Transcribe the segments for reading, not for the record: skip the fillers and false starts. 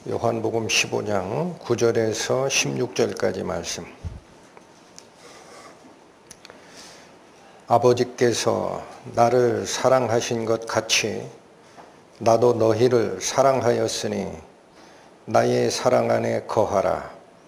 요한복음 15장 9절에서 16절까지 말씀. 아버지께서 나를 사랑하신 것 같이 나도 너희를 사랑하였으니 나의 사랑 안에 거하라.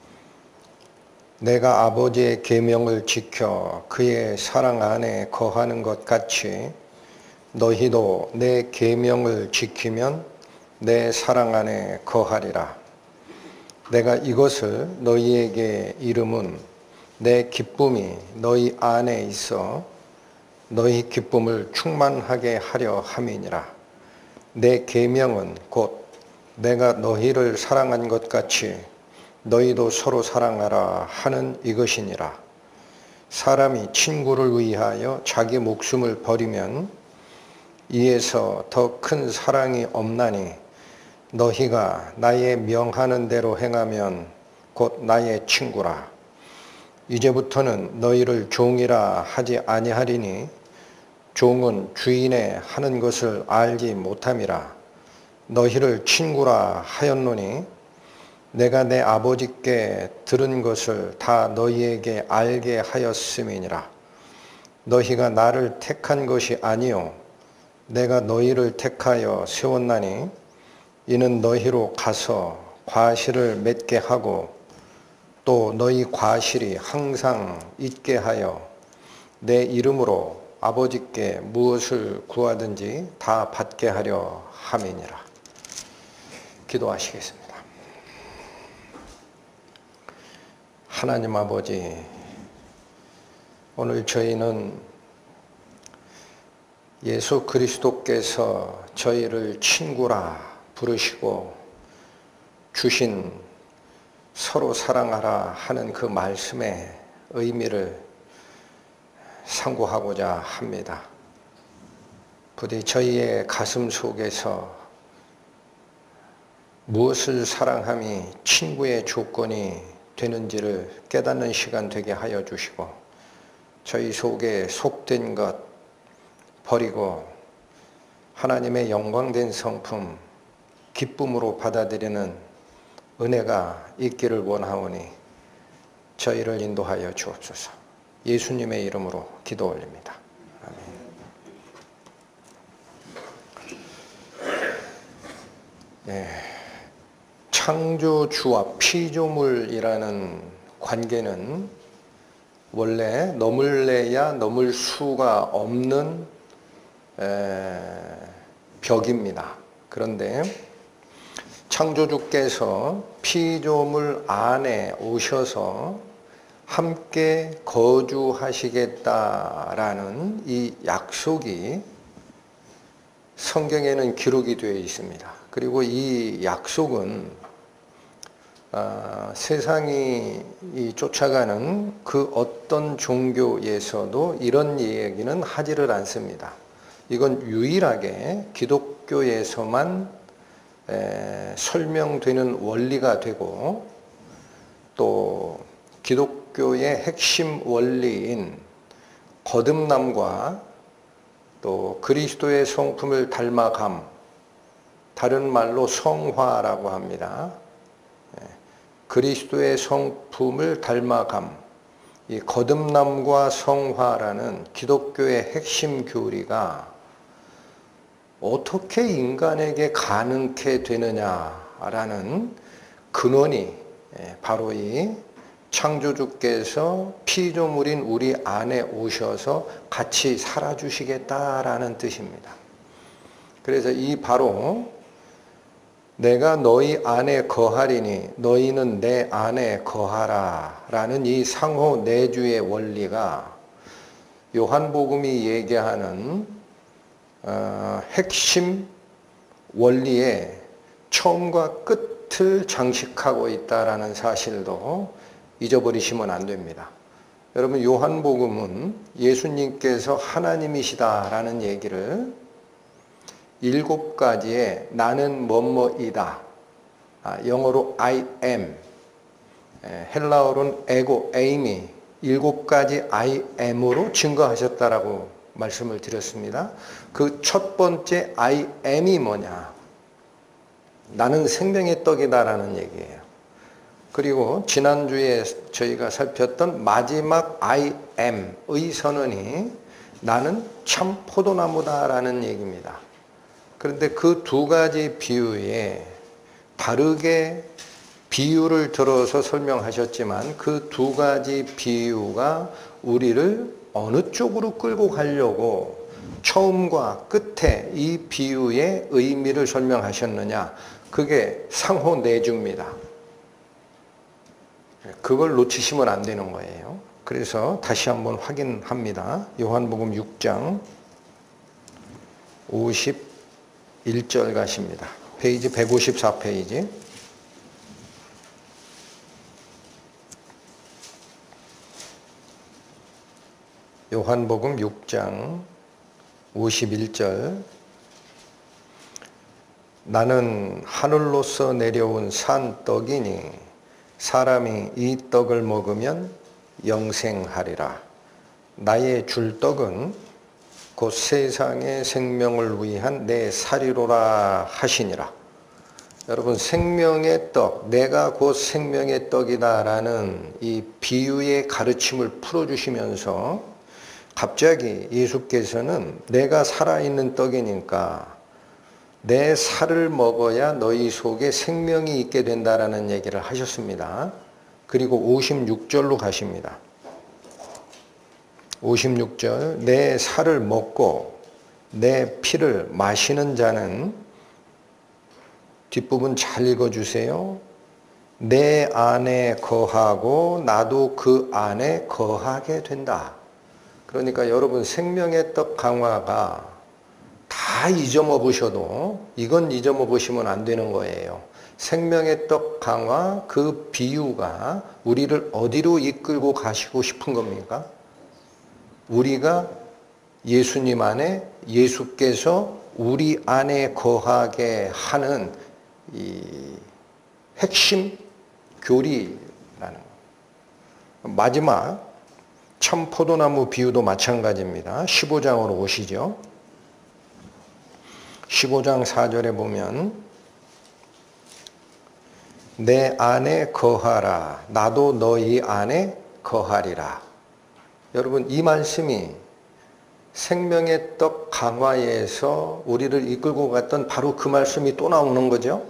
내가 아버지의 계명을 지켜 그의 사랑 안에 거하는 것 같이 너희도 내 계명을 지키면 내 사랑 안에 거하리라. 내가 이것을 너희에게 이름은 내 기쁨이 너희 안에 있어 너희 기쁨을 충만하게 하려 함이니라. 내 계명은 곧 내가 너희를 사랑한 것 같이 너희도 서로 사랑하라 하는 이것이니라. 사람이 친구를 위하여 자기 목숨을 버리면 이에서 더 큰 사랑이 없나니 너희가 나의 명하는 대로 행하면 곧 나의 친구라. 이제부터는 너희를 종이라 하지 아니하리니 종은 주인의 하는 것을 알지 못함이라. 너희를 친구라 하였노니 내가 내 아버지께 들은 것을 다 너희에게 알게 하였음이니라. 너희가 나를 택한 것이 아니요 내가 너희를 택하여 세웠나니 이는 너희로 가서 과실을 맺게 하고 또 너희 과실이 항상 있게 하여 내 이름으로 아버지께 무엇을 구하든지 다 받게 하려 함이니라. 기도하시겠습니다. 하나님 아버지, 오늘 저희는 예수 그리스도께서 저희를 친구라 부르시고 주신 서로 사랑하라 하는 그 말씀의 의미를 상고하고자 합니다. 부디 저희의 가슴 속에서 무엇을 사랑함이 친구의 조건이 되는지를 깨닫는 시간 되게 하여 주시고 저희 속에 속된 것 버리고 하나님의 영광된 성품 기쁨으로 받아들이는 은혜가 있기를 원하오니 저희를 인도하여 주옵소서. 예수님의 이름으로 기도 올립니다. 아멘. 네. 창조주와 피조물이라는 관계는 원래 넘을래야 넘을 수가 없는 벽입니다. 그런데 창조주께서 피조물 안에 오셔서 함께 거주하시겠다라는 이 약속이 성경에는 기록이 되어 있습니다. 그리고 이 약속은 세상이 쫓아가는 그 어떤 종교에서도 이런 얘기는 하지를 않습니다. 이건 유일하게 기독교에서만 설명되는 원리가 되고 또 기독교의 핵심 원리인 거듭남과 또 그리스도의 성품을 닮아감, 다른 말로 성화라고 합니다. 그리스도의 성품을 닮아감, 이 거듭남과 성화라는 기독교의 핵심 교리가 어떻게 인간에게 가능케 되느냐라는 근원이 바로 이 창조주께서 피조물인 우리 안에 오셔서 같이 살아주시겠다라는 뜻입니다. 그래서 이 바로 내가 너희 안에 거하리니 너희는 내 안에 거하라 라는 이 상호 내주의 원리가 요한복음이 얘기하는 핵심 원리의 처음과 끝을 장식하고 있다라는 사실도 잊어버리시면 안 됩니다. 여러분, 요한복음은 예수님께서 하나님이시다라는 얘기를 7가지의 나는 뭐뭐이다, 영어로 I am, 헬라어로는 에고 에이미, 7가지 I am으로 증거하셨다라고 말씀을 드렸습니다. 그 첫 번째 I am이 뭐냐? 나는 생명의 떡이다라는 얘기예요. 그리고 지난주에 저희가 살폈던 마지막 I am의 선언이 나는 참 포도나무다라는 얘기입니다. 그런데 그 두 가지 비유에 다르게 비유를 들어서 설명하셨지만 그 두 가지 비유가 우리를 어느 쪽으로 끌고 가려고 처음과 끝에 이 비유의 의미를 설명하셨느냐, 그게 상호 내주입니다. 그걸 놓치시면 안 되는 거예요. 그래서 다시 한번 확인합니다. 요한복음 6장 51절 가십니다. 페이지 154페이지. 요한복음 6장 51절. 나는 하늘로서 내려온 산 떡이니 사람이 이 떡을 먹으면 영생하리라. 나의 줄 떡은 곧 세상의 생명을 위한 내 살이로라 하시니라. 여러분, 생명의 떡, 내가 곧 생명의 떡이다라는 이 비유의 가르침을 풀어주시면서 갑자기 예수께서는 내가 살아있는 떡이니까 내 살을 먹어야 너희 속에 생명이 있게 된다라는 얘기를 하셨습니다. 그리고 56절로 가십니다. 56절, 내 살을 먹고 내 피를 마시는 자는, 뒷부분 잘 읽어주세요. 내 안에 거하고 나도 그 안에 거하게 된다. 그러니까 여러분, 생명의 떡 강화가 다 잊어먹으셔도 이건 잊어먹으시면 안 되는 거예요. 생명의 떡 강화, 그 비유가 우리를 어디로 이끌고 가시고 싶은 겁니까? 우리가 예수님 안에, 예수께서 우리 안에 거하게 하는 이 핵심 교리라는 거. 마지막 참 포도나무 비유도 마찬가지입니다. 15장으로 오시죠. 15장 4절에 보면 내 안에 거하라. 나도 너희 안에 거하리라. 여러분, 이 말씀이 생명의 떡 강화에서 우리를 이끌고 갔던 바로 그 말씀이 또 나오는 거죠.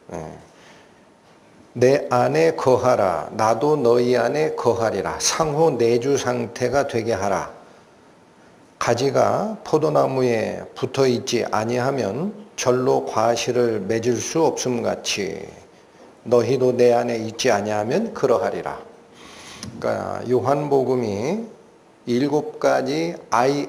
내 안에 거하라. 나도 너희 안에 거하리라. 상호 내주 상태가 되게 하라. 가지가 포도나무에 붙어 있지 아니하면 절로 과실을 맺을 수 없음 같이 너희도 내 안에 있지 아니하면 그러하리라. 그러니까 요한복음이 7가지 I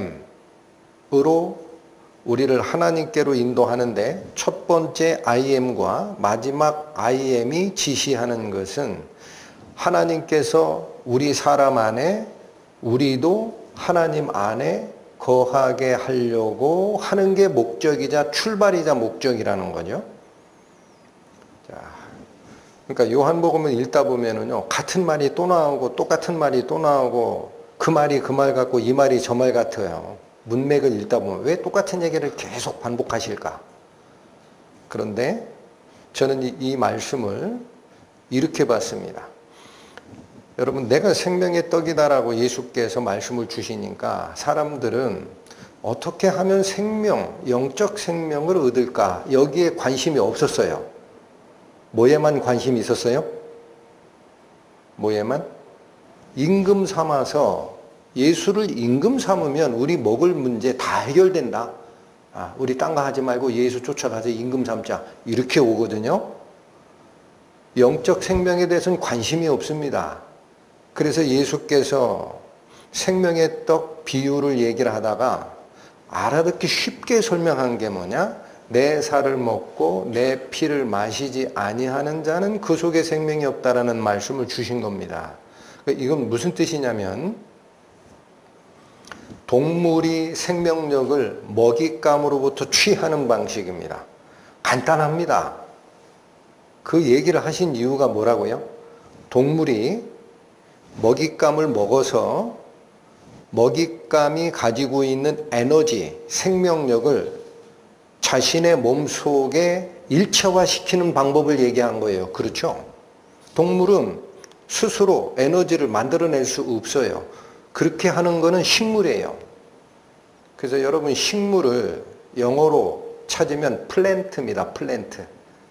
am으로 우리를 하나님께로 인도하는데, 첫 번째 I am과 마지막 I am이 지시하는 것은 하나님께서 우리 사람 안에, 우리도 하나님 안에 거하게 하려고 하는 게 목적이자 출발이자 목적이라는 거죠. 자, 그러니까 요한복음을 읽다 보면은요, 같은 말이 또 나오고 똑같은 말이 또 나오고, 그 말이 그 말 같고 이 말이 저 말 같아요. 문맥을 읽다 보면 왜 똑같은 얘기를 계속 반복하실까? 그런데 저는 이 말씀을 이렇게 봤습니다. 여러분, 내가 생명의 떡이다라고 예수께서 말씀을 주시니까 사람들은 어떻게 하면 생명, 영적 생명을 얻을까? 여기에 관심이 없었어요. 뭐에만 관심이 있었어요? 뭐에만? 임금 삼아서, 예수를 임금 삼으면 우리 먹을 문제 다 해결된다. 우리 딴 거 하지 말고 예수 쫓아가서 임금 삼자. 이렇게 오거든요. 영적 생명에 대해서는 관심이 없습니다. 그래서 예수께서 생명의 떡 비유를 얘기를 하다가 알아듣기 쉽게 설명한 게 뭐냐? 내 살을 먹고 내 피를 마시지 아니하는 자는 그 속에 생명이 없다라는 말씀을 주신 겁니다. 이건 무슨 뜻이냐면, 동물이 생명력을 먹잇감으로부터 취하는 방식입니다. 간단합니다. 그 얘기를 하신 이유가 뭐라고요? 동물이 먹잇감을 먹어서 먹잇감이 가지고 있는 에너지, 생명력을 자신의 몸속에 일체화시키는 방법을 얘기한 거예요. 그렇죠? 동물은 스스로 에너지를 만들어낼 수 없어요. 그렇게 하는 거는 식물이에요. 그래서 여러분 식물을 영어로 찾으면 플랜트입니다. 플랜트.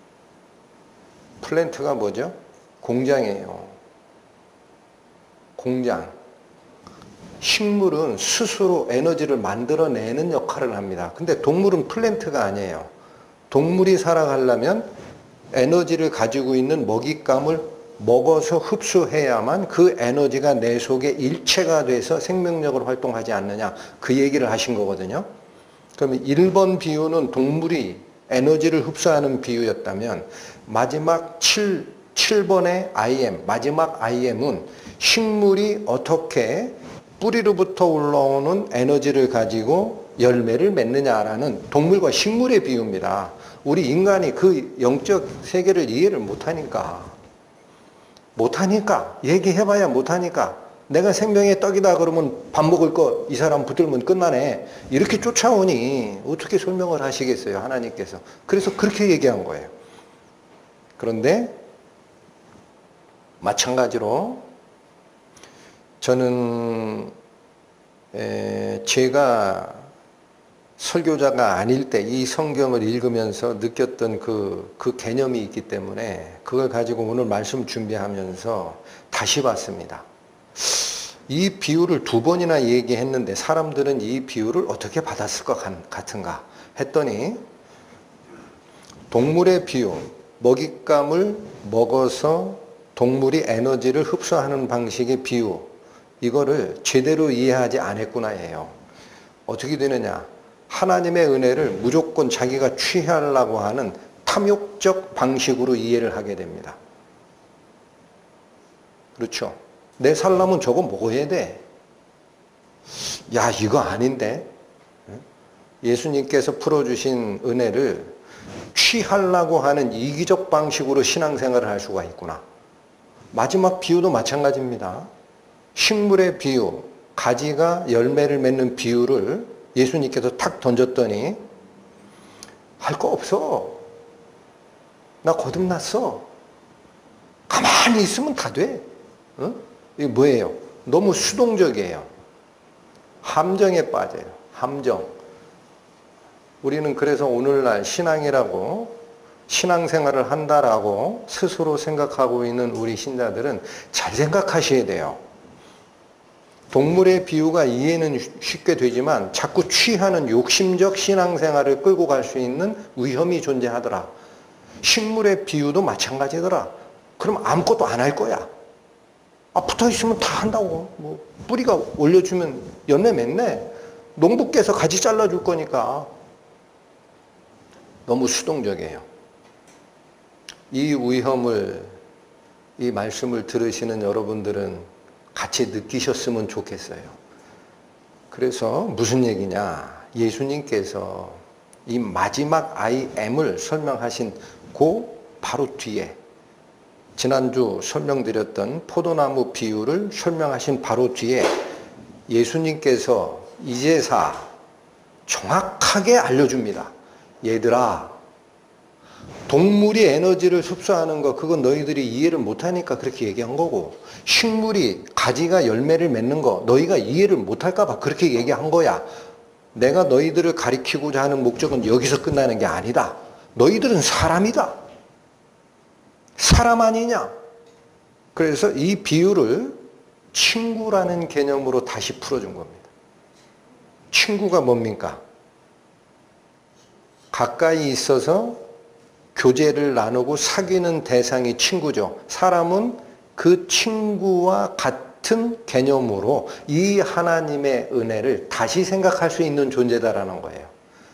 플랜트가 뭐죠? 공장이에요. 공장. 식물은 스스로 에너지를 만들어내는 역할을 합니다. 근데 동물은 플랜트가 아니에요. 동물이 살아가려면 에너지를 가지고 있는 먹잇감을 먹어서 흡수해야만 그 에너지가 내 속에 일체가 돼서 생명력을 활동하지 않느냐, 그 얘기를 하신 거거든요. 그러면 1번 비유는 동물이 에너지를 흡수하는 비유였다면 마지막 7번의 IM, 마지막 IM은 식물이 어떻게 뿌리로부터 올라오는 에너지를 가지고 열매를 맺느냐라는 동물과 식물의 비유입니다. 우리 인간이 그 영적 세계를 이해를 못하니까 얘기해봐야 못하니까 내가 생명의 떡이다 그러면 밥 먹을 거 이 사람 붙들면 끝나네 이렇게 쫓아오니 어떻게 설명을 하시겠어요, 하나님께서. 그래서 그렇게 얘기한 거예요. 그런데 마찬가지로 저는 제가 설교자가 아닐 때 이 성경을 읽으면서 느꼈던 그 개념이 있기 때문에 그걸 가지고 오늘 말씀 준비하면서 다시 봤습니다. 이 비유를 2번이나 얘기했는데 사람들은 이 비유를 어떻게 받았을 것 같은가 했더니, 동물의 비유, 먹잇감을 먹어서 동물이 에너지를 흡수하는 방식의 비유, 이거를 제대로 이해하지 않았구나예요. 어떻게 되느냐, 하나님의 은혜를 무조건 자기가 취하려고 하는 탐욕적 방식으로 이해를 하게 됩니다. 그렇죠? 내 살려면 저거 먹어야 돼. 야, 이거 아닌데? 예수님께서 풀어주신 은혜를 취하려고 하는 이기적 방식으로 신앙생활을 할 수가 있구나. 마지막 비유도 마찬가지입니다. 식물의 비유, 가지가 열매를 맺는 비유를 예수님께서 탁 던졌더니 할 거 없어. 나 거듭났어. 가만히 있으면 다 돼. 이게 뭐예요? 너무 수동적이에요. 함정에 빠져요. 함정. 우리는 그래서 오늘날 신앙이라고, 신앙생활을 한다라고 스스로 생각하고 있는 우리 신자들은 잘 생각하셔야 돼요. 동물의 비유가 이해는 쉽게 되지만 자꾸 취하는 욕심적 신앙생활을 끌고 갈 수 있는 위험이 존재하더라. 식물의 비유도 마찬가지더라. 그럼 아무것도 안 할 거야. 붙어 있으면 다 한다고. 뭐 뿌리가 올려주면 열매 맺네. 농부께서 가지 잘라줄 거니까. 너무 수동적이에요. 이 위험을, 이 말씀을 들으시는 여러분들은 같이 느끼셨으면 좋겠어요. 그래서 무슨 얘기냐, 예수님께서 이 마지막 IM을 설명하신 그 바로 뒤에, 지난주 설명드렸던 포도나무 비유를 설명하신 바로 뒤에 예수님께서 이제사 정확하게 알려줍니다. 얘들아, 동물이 에너지를 흡수하는 거, 그건 너희들이 이해를 못하니까 그렇게 얘기한 거고, 식물이 가지가 열매를 맺는 거 너희가 이해를 못할까 봐 그렇게 얘기한 거야. 내가 너희들을 가리키고자 하는 목적은 여기서 끝나는 게 아니다. 너희들은 사람이다. 사람 아니냐? 그래서 이 비유를 친구라는 개념으로 다시 풀어준 겁니다. 친구가 뭡니까? 가까이 있어서 교제를 나누고 사귀는 대상이 친구죠. 사람은 그 친구와 같은 개념으로 이 하나님의 은혜를 다시 생각할 수 있는 존재다라는 거예요.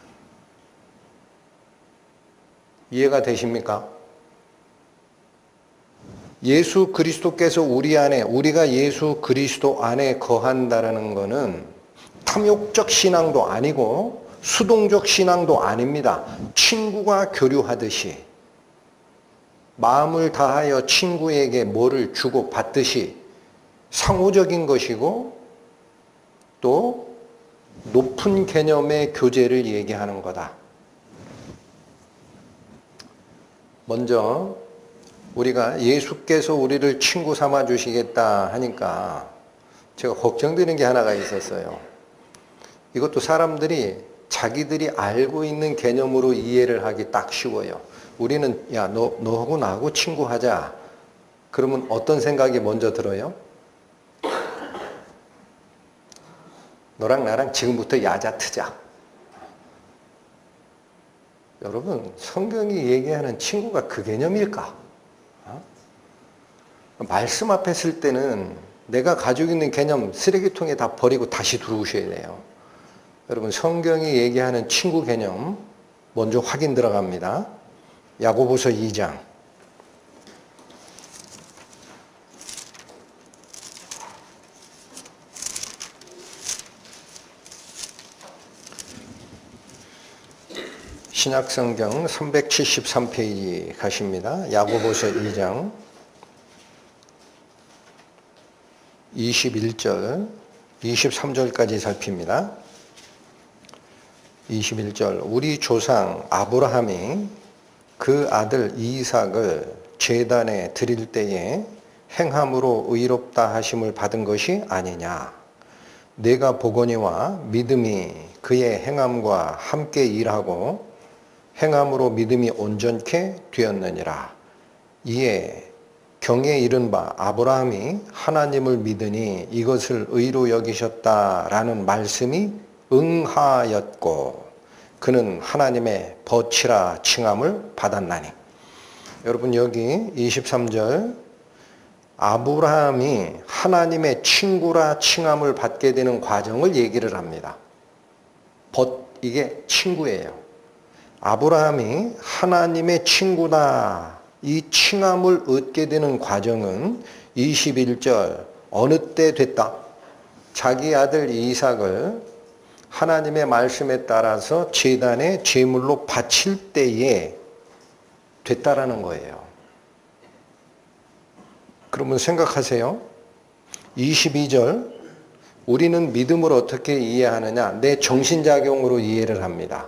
이해가 되십니까? 예수 그리스도께서 우리 안에, 우리가 예수 그리스도 안에 거한다라는 것은 탐욕적 신앙도 아니고 수동적 신앙도 아닙니다. 친구가 교류하듯이, 마음을 다하여 친구에게 뭐를 주고 받듯이 상호적인 것이고, 또 높은 개념의 교제를 얘기하는 거다. 먼저 우리가 예수께서 우리를 친구 삼아 주시겠다 하니까 제가 걱정되는 게 하나가 있었어요. 이것도 사람들이 자기들이 알고 있는 개념으로 이해를 하기 딱 쉬워요. 우리는 야, 너하고 나하고 친구하자. 그러면 어떤 생각이 먼저 들어요? 너랑 나랑 지금부터 야자 트자. 여러분, 성경이 얘기하는 친구가 그 개념일까? 말씀 앞에 쓸 때는 내가 가지고 있는 개념 쓰레기통에 다 버리고 다시 들어오셔야 돼요. 여러분, 성경이 얘기하는 친구 개념 먼저 확인 들어갑니다. 야고보서 2장. 신약성경 373페이지 가십니다. 야고보서 2장 21절, 23절까지 살핍니다. 21절, 우리 조상 아브라함이 그 아들 이삭을 제단에 드릴 때에 행함으로 의롭다 하심을 받은 것이 아니냐. 내가 보거니와 믿음이 그의 행함과 함께 일하고 행함으로 믿음이 온전케 되었느니라. 이에 경에 이른 바 아브라함이 하나님을 믿으니 이것을 의로 여기셨다라는 말씀이 응하였고 그는 하나님의 벗이라 칭함을 받았나니. 여러분, 여기 23절 아브라함이 하나님의 친구라 칭함을 받게 되는 과정을 얘기를 합니다. 이게 친구예요. 아브라함이 하나님의 친구다, 이 칭함을 얻게 되는 과정은 21절 어느 때 됐다? 자기 아들 이삭을 하나님의 말씀에 따라서 제단에 제물로 바칠 때에 됐다라는 거예요. 그러면 생각하세요. 22절 우리는 믿음을 어떻게 이해하느냐? 내 정신작용으로 이해를 합니다.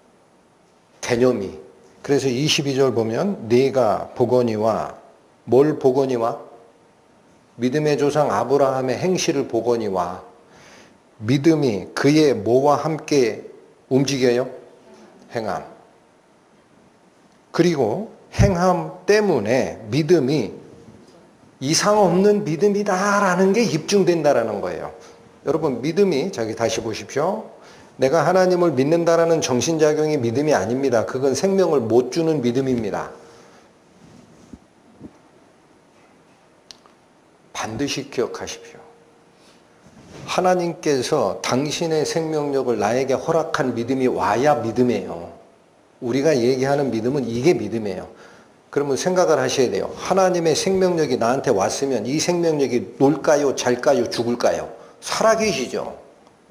개념이. 그래서 22절 보면 네가 보거니와 뭘 보거니와? 믿음의 조상 아브라함의 행실을 보거니와 믿음이 그의 뭐와 함께 움직여요? 행함. 그리고 행함 때문에 믿음이 이상 없는 믿음이다라는 게 입증된다라는 거예요. 여러분, 믿음이 저기 다시 보십시오. 내가 하나님을 믿는다라는 정신작용이 믿음이 아닙니다. 그건 생명을 못 주는 믿음입니다. 반드시 기억하십시오. 하나님께서 당신의 생명력을 나에게 허락한 믿음이 와야 믿음이에요. 우리가 얘기하는 믿음은 이게 믿음이에요. 그러면 생각을 하셔야 돼요. 하나님의 생명력이 나한테 왔으면 이 생명력이 놀까요? 잘까요? 죽을까요? 살아계시죠.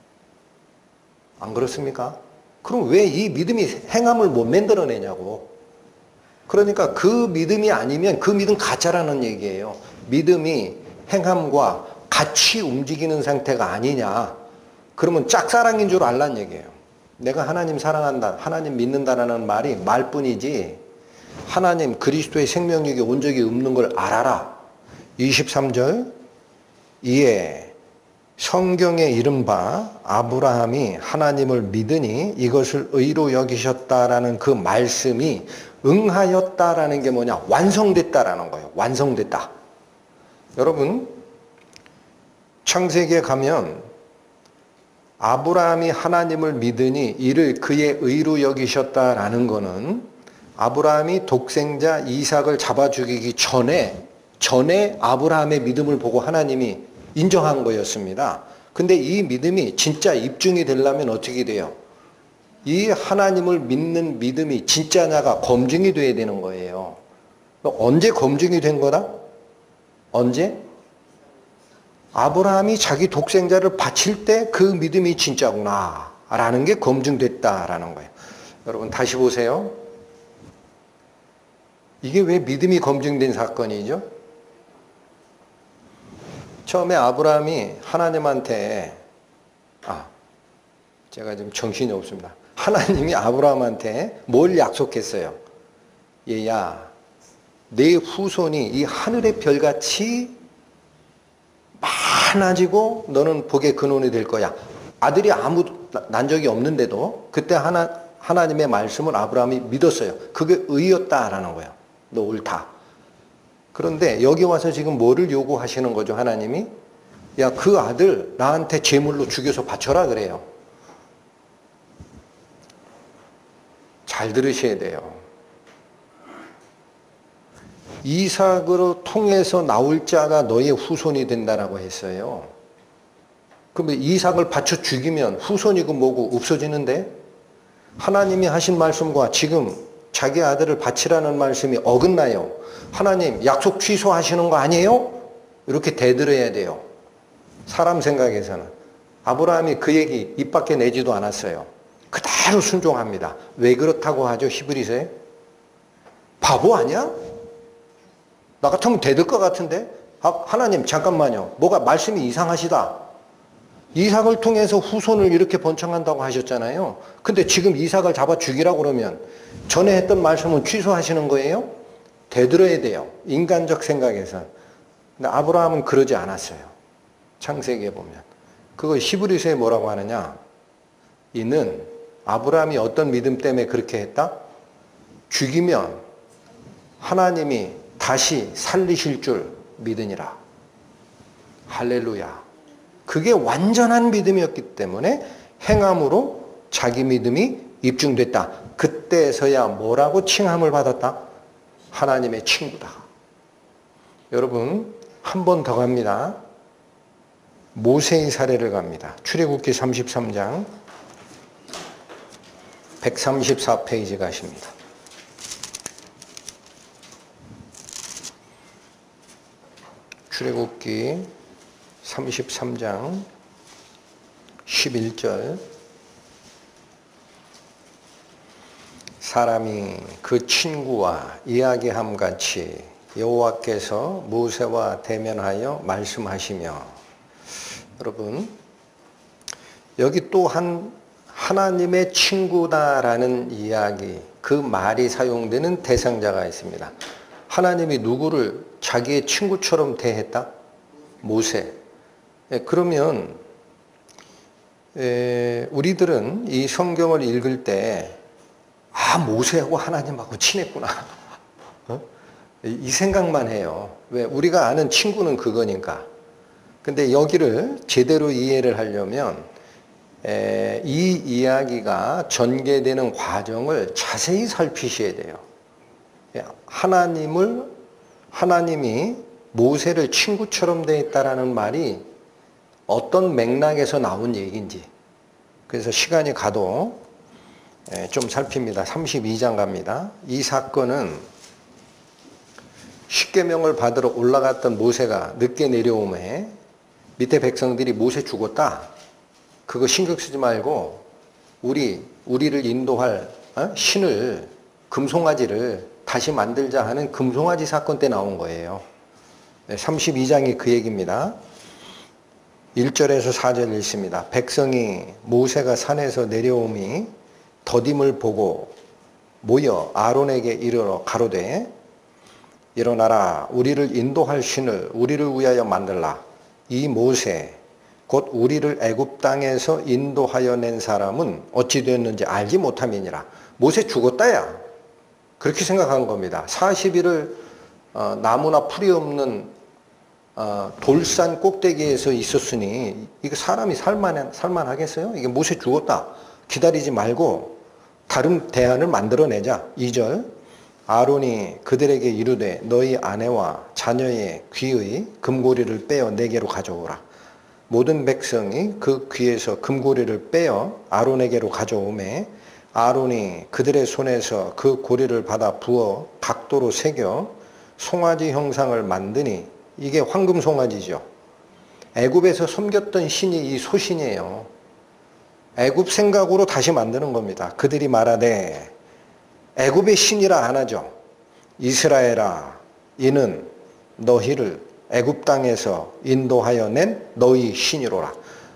안 그렇습니까? 그럼 왜 이 믿음이 행함을 못 만들어내냐고. 그러니까 그 믿음이 아니면 그 믿음 가짜라는 얘기예요. 믿음이 행함과 같이 움직이는 상태가 아니냐. 그러면 짝사랑인 줄 알란 얘기예요. 내가 하나님 사랑한다, 하나님 믿는다라는 말이 말뿐이지 하나님 그리스도의 생명력이 온 적이 없는 걸 알아라. 23절 이에 성경에 이른 바 아브라함이 하나님을 믿으니 이것을 의로 여기셨다라는 그 말씀이 응하였다라는 게 뭐냐? 완성됐다라는 거예요. 완성됐다. 여러분, 창세기에 가면 아브라함이 하나님을 믿으니 이를 그의 의로 여기셨다라는 거는 아브라함이 독생자 이삭을 잡아 죽이기 전에 아브라함의 믿음을 보고 하나님이 인정한 거였습니다. 근데 이 믿음이 진짜 입증이 되려면 어떻게 돼요? 이 하나님을 믿는 믿음이 진짜냐가 검증이 돼야 되는 거예요. 언제 검증이 된 거다? 언제? 아브라함이 자기 독생자를 바칠 때 그 믿음이 진짜구나 라는 게 검증됐다라는 거예요. 여러분 다시 보세요. 이게 왜 믿음이 검증된 사건이죠? 처음에 아브라함이 하나님한테 제가 지금 정신이 없습니다. 하나님이 아브라함한테 뭘 약속했어요? 얘야, 내 후손이 이 하늘의 별같이 많아지고 너는 복의 근원이 될 거야. 아들이 아무도 난 적이 없는데도 그때 하나님의 말씀을 아브라함이 믿었어요. 그게 의였다라는 거예요. 너 옳다. 그런데 여기 와서 지금 뭐를 요구하시는 거죠, 하나님이? 야, 그 아들 나한테 제물로 죽여서 바쳐라 그래요. 잘 들으셔야 돼요. 이삭으로 통해서 나올 자가 너의 후손이 된다라고 했어요. 그러면 이삭을 바쳐 죽이면 후손이고 뭐고 없어지는데, 하나님이 하신 말씀과 지금 자기 아들을 바치라는 말씀이 어긋나요. 하나님 약속 취소하시는 거 아니에요? 이렇게 대들어야 돼요. 사람 생각에서는. 아브라함이 그 얘기 입 밖에 내지도 않았어요. 그대로 순종합니다. 왜 그렇다고 하죠, 히브리서에? 바보 아니야? 나 같으면 대들 것 같은데? 하나님 잠깐만요. 뭐가 말씀이 이상하시다. 이삭을 통해서 후손을 이렇게 번창한다고 하셨잖아요. 근데 지금 이삭을 잡아 죽이라고 그러면 전에 했던 말씀은 취소하시는 거예요? 되들어야 돼요. 인간적 생각에서. 근데 아브라함은 그러지 않았어요. 창세기에 보면. 그거 히브리서에 뭐라고 하느냐? 이는 아브라함이 어떤 믿음 때문에 그렇게 했다? 죽이면 하나님이 다시 살리실 줄 믿으니라. 할렐루야. 그게 완전한 믿음이었기 때문에 행함으로 자기 믿음이 입증됐다. 그때서야 뭐라고 칭함을 받았다? 하나님의 친구다. 여러분, 한 번 더 갑니다. 모세의 사례를 갑니다. 출애굽기 33장 134페이지 가십니다. 출애굽기 33장 11절. 사람이 그 친구와 이야기함 같이 여호와께서 모세와 대면하여 말씀하시며. 여러분, 여기 또한 하나님의 친구다라는 이야기, 그 말이 사용되는 대상자가 있습니다. 하나님이 누구를 자기의 친구처럼 대했다? 모세. 그러면 우리들은 이 성경을 읽을 때 모세하고 하나님하고 친했구나. 이 생각만 해요. 왜? 우리가 아는 친구는 그거니까. 근데 여기를 제대로 이해를 하려면 이 이야기가 전개되는 과정을 자세히 살피셔야 돼요. 하나님이 모세를 친구처럼 대했다라는 말이 어떤 맥락에서 나온 얘기인지. 그래서 시간이 가도 좀 살핍니다. 32장 갑니다. 이 사건은 십계명을 받으러 올라갔던 모세가 늦게 내려오매 밑에 백성들이 모세 죽었다. 그거 신경 쓰지 말고 우리를 인도할 신을, 금송아지를 다시 만들자 하는 금송아지 사건 때 나온 거예요. 32장이 그 얘기입니다. 1절에서 4절 읽습니다. 백성이 모세가 산에서 내려오미 더딤을 보고 모여 아론에게 이르러 가로되 일어나라, 우리를 인도할 신을 우리를 위하여 만들라. 이 모세 곧 우리를 애굽 땅에서 인도하여 낸 사람은 어찌 되었는지 알지 못함이니라. 모세 죽었다야. 그렇게 생각한 겁니다. 40일을 나무나 풀이 없는 돌산 꼭대기에서 있었으니 이거 사람이 살만하겠어요? 이게 모세 죽었다. 기다리지 말고 다른 대안을 만들어내자. 2절. 아론이 그들에게 이르되 너희 아내와 자녀의 귀의 금고리를 빼어 내게로 가져오라. 모든 백성이 그 귀에서 금고리를 빼어 아론에게로 가져오매 아론이 그들의 손에서 그 고리를 받아 부어 각도로 새겨 송아지 형상을 만드니, 이게 황금 송아지죠. 애굽에서 섬겼던 신이 이 소신이에요. 애굽 생각으로 다시 만드는 겁니다. 그들이 말하되 애굽의 신이라 안 하죠. 이스라엘아, 이는 너희를 애굽 땅에서 인도하여 낸 너희 신이로라.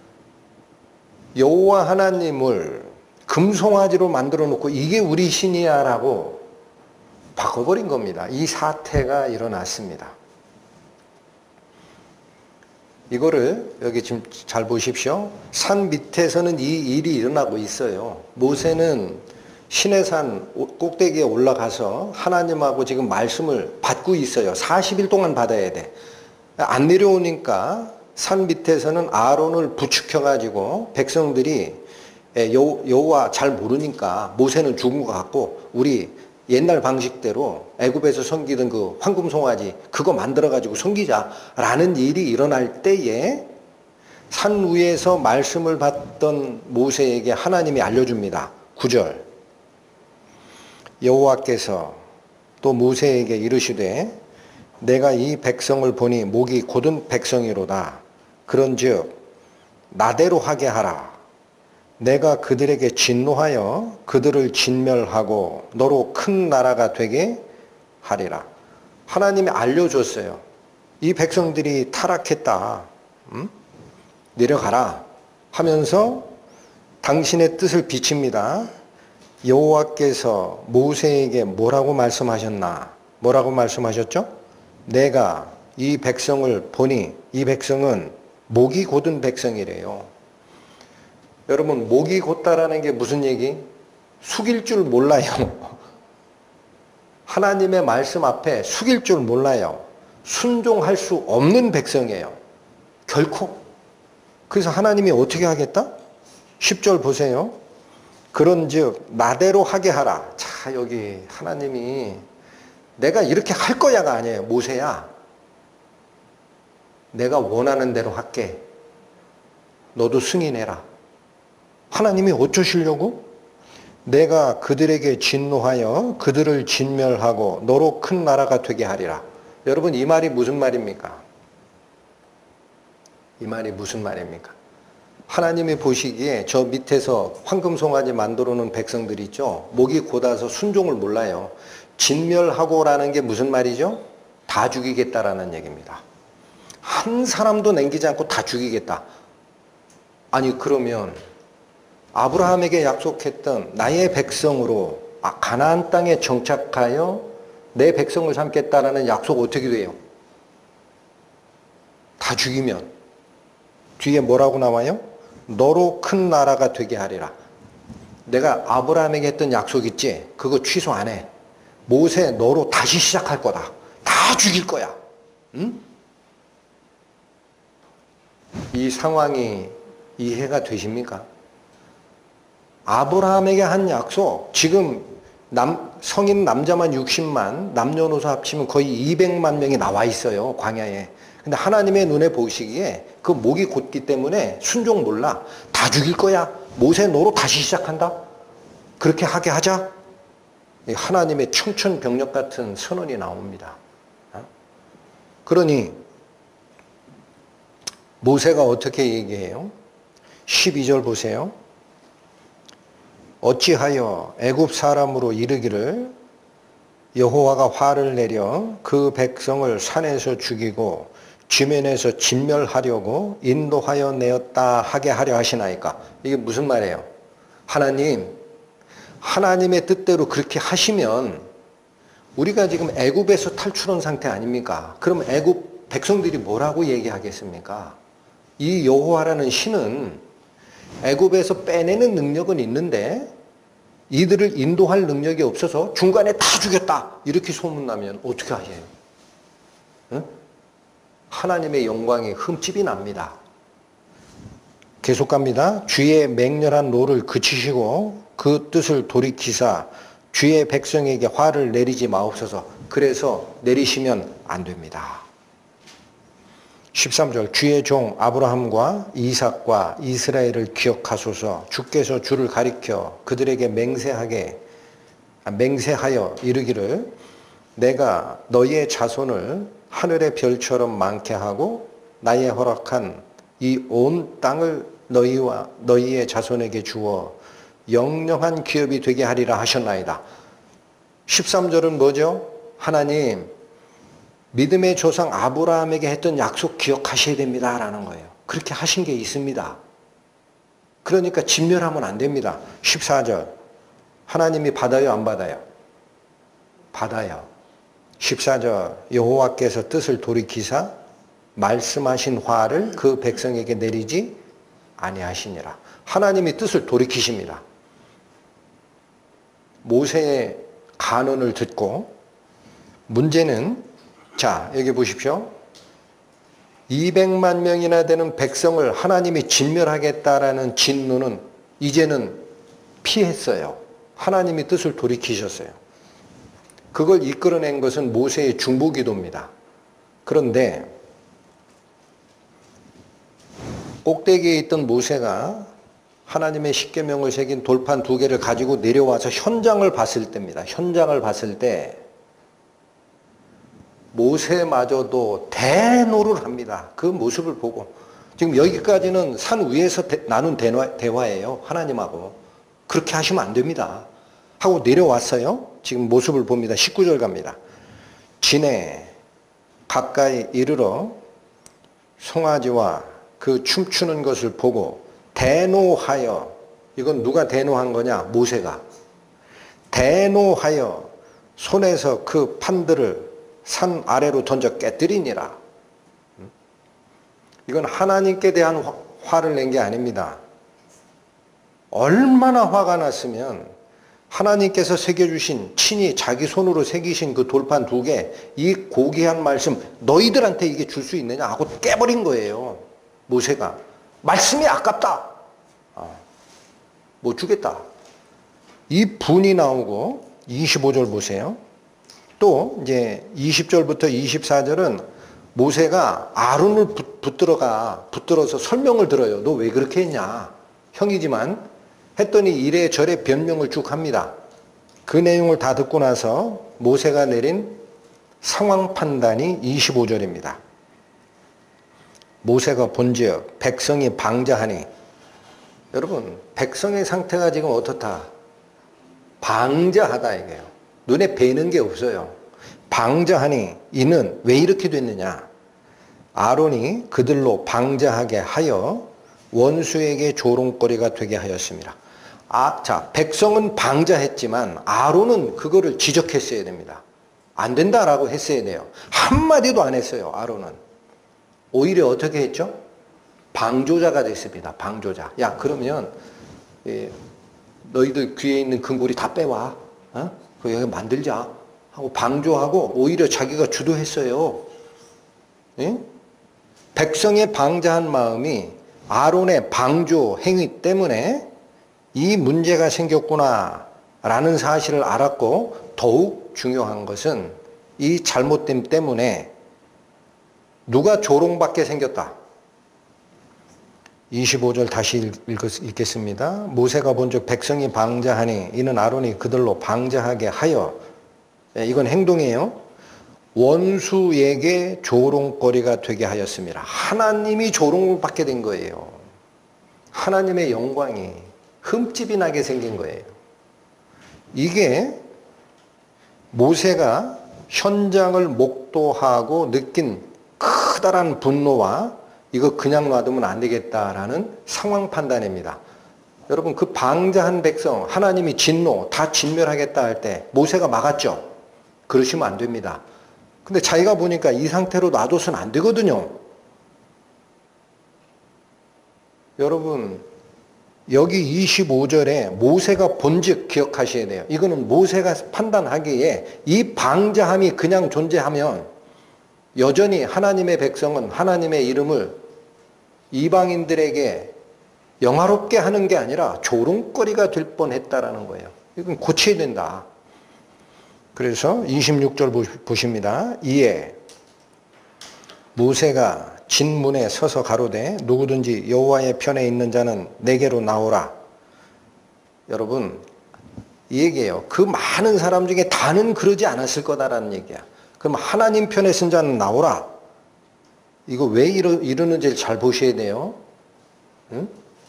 여호와 하나님을 금송아지로 만들어 놓고 이게 우리 신이야 라고 바꿔버린 겁니다. 이 사태가 일어났습니다. 이거를 여기 지금 잘 보십시오. 산 밑에서는 이 일이 일어나고 있어요. 모세는 시내산 꼭대기에 올라가서 하나님하고 지금 말씀을 받고 있어요. 40일 동안 받아야 돼. 안 내려오니까 산 밑에서는 아론을 부축해가지고 백성들이 여호와 잘 모르니까 모세는 죽은 것 같고 우리 옛날 방식대로 애굽에서 섬기던 그 황금송아지 그거 만들어가지고 섬기자라는 일이 일어날 때에 산 위에서 말씀을 받던 모세에게 하나님이 알려줍니다. 9절 여호와께서 또 모세에게 이르시되 내가 이 백성을 보니 목이 곧은 백성이로다. 그런즉 나대로 하게 하라. 내가 그들에게 진노하여 그들을 진멸하고 너로 큰 나라가 되게 하리라. 하나님이 알려줬어요. 이 백성들이 타락했다. 내려가라 하면서 당신의 뜻을 비칩니다. 여호와께서 모세에게 뭐라고 말씀하셨나? 뭐라고 말씀하셨죠? 내가 이 백성을 보니 이 백성은 목이 곧은 백성이래요. 여러분 목이 곧다라는 게 무슨 얘기? 숙일 줄 몰라요. 하나님의 말씀 앞에 숙일 줄 몰라요. 순종할 수 없는 백성이에요. 결코. 그래서 하나님이 어떻게 하겠다? 10절 보세요. 그런즉 나대로 하게 하라. 자 여기 하나님이 내가 이렇게 할 거야가 아니에요. 모세야 내가 원하는 대로 할게. 너도 승인해라. 하나님이 어쩌시려고? 내가 그들에게 진노하여 그들을 진멸하고 너로 큰 나라가 되게 하리라. 여러분 이 말이 무슨 말입니까? 이 말이 무슨 말입니까? 하나님이 보시기에 저 밑에서 황금송아지 만들어 놓은 백성들 있죠? 목이 곧아서 순종을 몰라요. 진멸하고라는 게 무슨 말이죠? 다 죽이겠다라는 얘기입니다. 한 사람도 남기지 않고 다 죽이겠다. 아니 그러면 아브라함에게 약속했던 나의 백성으로 가나안 땅에 정착하여 내 백성을 삼겠다라는 약속 어떻게 돼요? 다 죽이면 뒤에 뭐라고 나와요? 너로 큰 나라가 되게 하리라. 내가 아브라함에게 했던 약속 있지? 그거 취소 안 해. 모세 너로 다시 시작할 거다. 다 죽일 거야. 응? 이 상황이 이해가 되십니까? 아브라함에게 한 약속, 지금 성인 남자만 60만, 남녀노소 합치면 거의 200만 명이 나와 있어요, 광야에. 근데 하나님의 눈에 보시기에 그 목이 곧기 때문에 순종 몰라. 다 죽일 거야. 모세 너로 다시 시작한다. 그렇게 하게 하자. 하나님의 청천벽력 같은 선언이 나옵니다. 그러니 모세가 어떻게 얘기해요? 12절 보세요. 어찌하여 애굽 사람으로 이르기를 여호와가 화를 내려 그 백성을 산에서 죽이고 지면에서 진멸하려고 인도하여 내었다 하게 하려 하시나이까. 이게 무슨 말이에요? 하나님의 뜻대로 그렇게 하시면 우리가 지금 애굽에서 탈출한 상태 아닙니까? 그럼 애굽 백성들이 뭐라고 얘기하겠습니까? 이 여호와라는 신은 애굽에서 빼내는 능력은 있는데 이들을 인도할 능력이 없어서 중간에 다 죽였다 이렇게 소문나면 어떻게 하세요? 응? 하나님의 영광이 흠집이 납니다. 계속 갑니다. 주의 맹렬한 노를 그치시고 그 뜻을 돌이키사 주의 백성에게 화를 내리지 마옵소서. 그래서 내리시면 안 됩니다. 13절 주의 종 아브라함과 이삭과 이스라엘을 기억하소서. 주께서 주를 가리켜 그들에게 맹세하여 이르기를 내가 너희의 자손을 하늘의 별처럼 많게 하고 나의 허락한 이 온 땅을 너희와 너희의 자손에게 주어 영영한 기업이 되게 하리라 하셨나이다. 13절은 뭐죠? 하나님 믿음의 조상 아브라함에게 했던 약속 기억하셔야 됩니다 라는 거예요. 그렇게 하신 게 있습니다. 그러니까 진멸하면 안 됩니다. 14절 하나님이 받아요 안 받아요? 받아요. 14절 여호와께서 뜻을 돌이키사 말씀하신 화를 그 백성에게 내리지 아니하시니라. 하나님이 뜻을 돌이키십니다. 모세의 간언을 듣고 문제는 자 여기 보십시오. 200만 명이나 되는 백성을 하나님이 진멸하겠다라는 진노는 이제는 피했어요. 하나님이 뜻을 돌이키셨어요. 그걸 이끌어낸 것은 모세의 중보기도입니다. 그런데 꼭대기에 있던 모세가 하나님의 십계명을 새긴 돌판 2개를 가지고 내려와서 현장을 봤을 때입니다. 현장을 봤을 때 모세마저도 대노를 합니다. 그 모습을 보고. 지금 여기까지는 산 위에서 나눈 대화예요. 하나님하고. 그렇게 하시면 안 됩니다. 하고 내려왔어요. 지금 모습을 봅니다. 19절 갑니다. 진에 가까이 이르러 송아지와 그 춤추는 것을 보고 대노하여, 이건 누가 대노한 거냐? 모세가. 대노하여 손에서 그 판들을 산 아래로 던져 깨뜨리니라. 이건 하나님께 대한 화를 낸 게 아닙니다. 얼마나 화가 났으면 하나님께서 새겨주신, 친히 자기 손으로 새기신 그 돌판 2개, 이 고귀한 말씀 너희들한테 이게 줄 수 있느냐 하고 깨버린 거예요. 모세가. 말씀이 아깝다. 못 주겠다. 이 분이 나오고 25절 보세요. 또 이제 20절부터 24절은 모세가 아론을 붙들어서 설명을 들어요. 너 왜 그렇게 했냐? 형이지만 했더니 이래저래 변명을 쭉 합니다. 그 내용을 다 듣고 나서 모세가 내린 상황 판단이 25절입니다. 모세가 본즉 백성이 방자하니, 여러분 백성의 상태가 지금 어떻다? 방자하다 이게요. 눈에 뵈는 게 없어요. 방자하니 이는 왜 이렇게 됐느냐? 아론이 그들로 방자하게 하여 원수에게 조롱거리가 되게 하였습니다. 자, 백성은 방자했지만 아론은 그거를 지적했어야 됩니다. 안 된다라고 했어야 돼요. 한마디도 안 했어요. 아론은. 오히려 어떻게 했죠? 방조자가 됐습니다. 방조자. 야, 그러면 너희들 귀에 있는 금고리 다 빼와. 그거 여기 만들자 하고 방조하고 오히려 자기가 주도했어요. 예? 백성의 방자한 마음이 아론의 방조 행위 때문에 이 문제가 생겼구나 라는 사실을 알았고, 더욱 중요한 것은 이 잘못됨 때문에 누가 조롱받게 생겼다. 25절 다시 읽겠습니다. 모세가 본즉 백성이 방자하니 이는 아론이 그들로 방자하게 하여, 이건 행동이에요. 원수에게 조롱거리가 되게 하였습니다. 하나님이 조롱을 받게 된 거예요. 하나님의 영광이 흠집이 나게 생긴 거예요. 이게 모세가 현장을 목도하고 느낀 크다란 분노와 이거 그냥 놔두면 안 되겠다라는 상황 판단입니다. 여러분 그 방자한 백성 하나님이 진노 다 진멸하겠다 할 때 모세가 막았죠. 그러시면 안 됩니다. 근데 자기가 보니까 이 상태로 놔둬서는 안 되거든요. 여러분 여기 25절에 모세가 본즉 기억하셔야 돼요. 이거는 모세가 판단하기에 이 방자함이 그냥 존재하면 여전히 하나님의 백성은 하나님의 이름을 이방인들에게 영화롭게 하는 게 아니라 조롱거리가 될 뻔했다라는 거예요. 이건 고쳐야 된다. 그래서 26절 보십니다. 이에 모세가 진문에 서서 가로되 누구든지 여호와의 편에 있는 자는 내게로 나오라. 여러분 이 얘기예요. 그 많은 사람 중에 다는 그러지 않았을 거다라는 얘기야. 그럼 하나님 편에 쓴 자는 나오라. 이거 왜 이러는지를 잘 보셔야 돼요. 응?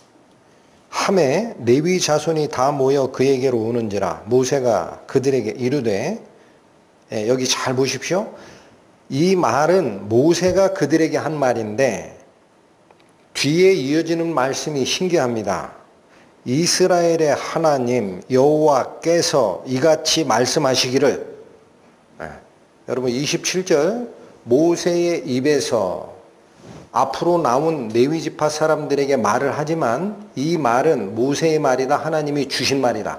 함에 레위 자손이 다 모여 그에게로 오는지라 모세가 그들에게 이르되, 여기 잘 보십시오. 이 말은 모세가 그들에게 한 말인데 뒤에 이어지는 말씀이 신기합니다. 이스라엘의 하나님 여호와께서 이같이 말씀하시기를, 여러분 27절 모세의 입에서 앞으로 나온 레위지파 사람들에게 말을 하지만 이 말은 모세의 말이다. 하나님이 주신 말이다.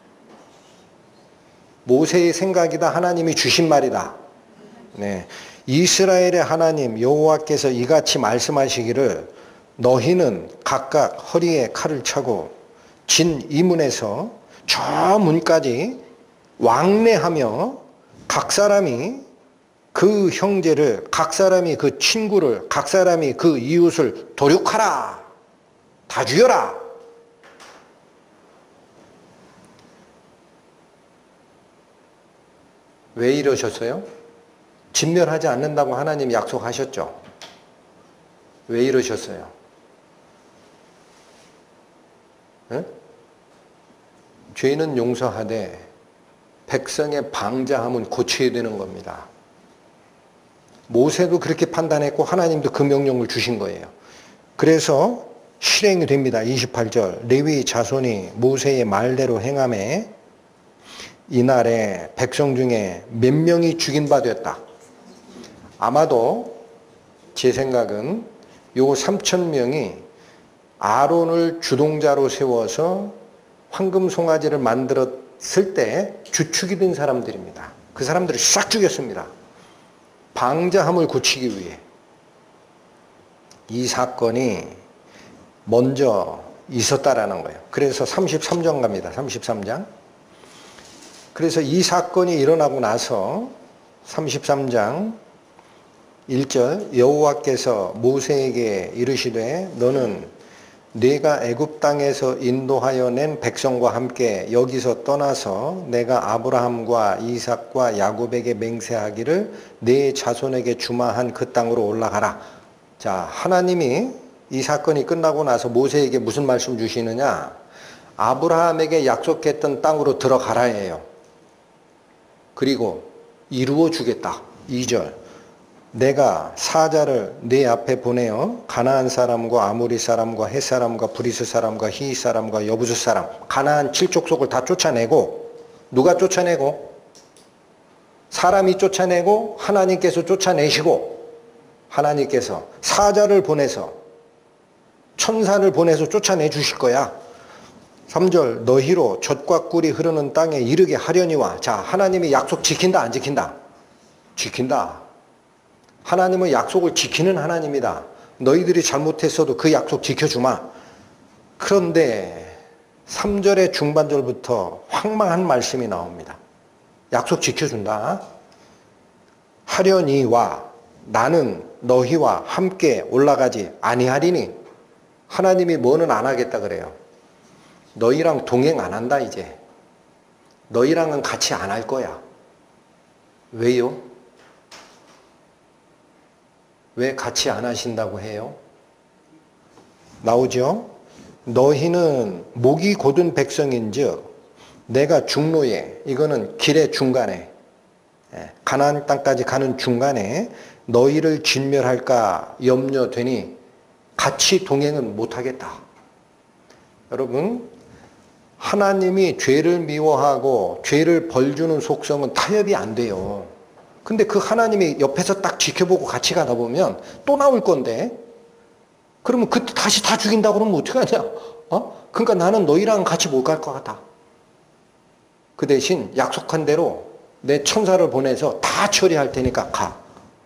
모세의 생각이다. 하나님이 주신 말이다. 네. 이스라엘의 하나님 여호와께서 이같이 말씀하시기를 너희는 각각 허리에 칼을 차고 진 이문에서 저 문까지 왕래하며 각 사람이 그 형제를, 각 사람이 그 친구를, 각 사람이 그 이웃을 도륙하라. 다 죽여라. 왜 이러셨어요? 진멸하지 않는다고 하나님이 약속하셨죠. 왜 이러셨어요? 네? 죄는 용서하되 백성의 방자함은 고쳐야 되는 겁니다. 모세도 그렇게 판단했고 하나님도 그 명령을 주신 거예요. 그래서 실행이 됩니다. 28절 레위 자손이 모세의 말대로 행하매 이날에 백성 중에 몇 명이 죽인 바 되었다. 아마도 제 생각은 요 3,000명이 아론을 주동자로 세워서 황금 송아지를 만들었을 때 주축이 된 사람들입니다. 그 사람들을 싹 죽였습니다. 방자함을 고치기 위해. 이 사건이 먼저 있었다라는 거예요. 그래서 33장 갑니다. 33장. 그래서 이 사건이 일어나고 나서 33장 1절 여호와께서 모세에게 이르시되 너는 네가 애굽 땅에서 인도하여 낸 백성과 함께 여기서 떠나서 내가 아브라함과 이삭과 야곱에게 맹세하기를 네 자손에게 주마한 그 땅으로 올라가라. 자, 하나님이 이 사건이 끝나고 나서 모세에게 무슨 말씀 주시느냐? 아브라함에게 약속했던 땅으로 들어가라예요. 그리고 이루어 주겠다. 2절 내가 사자를 네 앞에 보내어 가나안 사람과 아모리 사람과 헷 사람과 브리스 사람과 히윗 사람과 여부스 사람 가나안 7족속을 다 쫓아내고 누가 쫓아내고? 사람이 쫓아내고 하나님께서 쫓아내시고 하나님께서 사자를 보내서 천사를 보내서 쫓아내 주실 거야. 3절 너희로 젖과 꿀이 흐르는 땅에 이르게 하려니와. 자, 하나님이 약속 지킨다 안 지킨다? 지킨다. 하나님은 약속을 지키는 하나님이다. 너희들이 잘못했어도 그 약속 지켜주마. 그런데 3절의 중반절부터 황망한 말씀이 나옵니다. 약속 지켜준다. 하려니와 나는 너희와 함께 올라가지 아니하리니. 하나님이 뭐는 안 하겠다 그래요. 너희랑 동행 안 한다 이제. 너희랑은 같이 안 할 거야. 왜요? 왜 같이 안 하신다고 해요? 나오죠? 너희는 목이 곧은 백성인즉 내가 중로에, 이거는 길의 중간에, 가나안 땅까지 가는 중간에 너희를 진멸할까 염려되니 같이 동행은 못하겠다. 여러분, 하나님이 죄를 미워하고 죄를 벌주는 속성은 타협이 안 돼요. 근데 그 하나님이 옆에서 딱 지켜보고 같이 가다 보면 또 나올 건데, 그러면 그때 다시 다 죽인다 그러면 어떡하냐? 그러니까 나는 너희랑 같이 못 갈 것 같아. 그 대신 약속한 대로 내 천사를 보내서 다 처리할 테니까 가.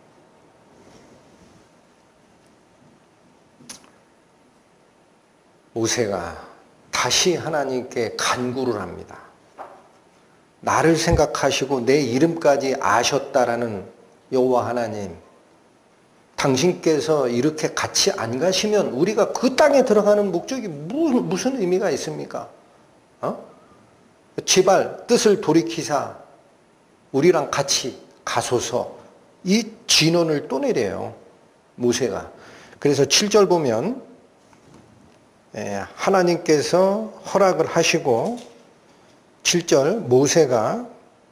모세가 다시 하나님께 간구를 합니다. 나를 생각하시고 내 이름까지 아셨다라는 여호와 하나님, 당신께서 이렇게 같이 안 가시면 우리가 그 땅에 들어가는 목적이 무슨 의미가 있습니까? 제발 뜻을 돌이키사 우리랑 같이 가소서. 이 진언을 또 내려요, 모세가. 그래서 7절 보면 하나님께서 허락을 하시고 7절 모세가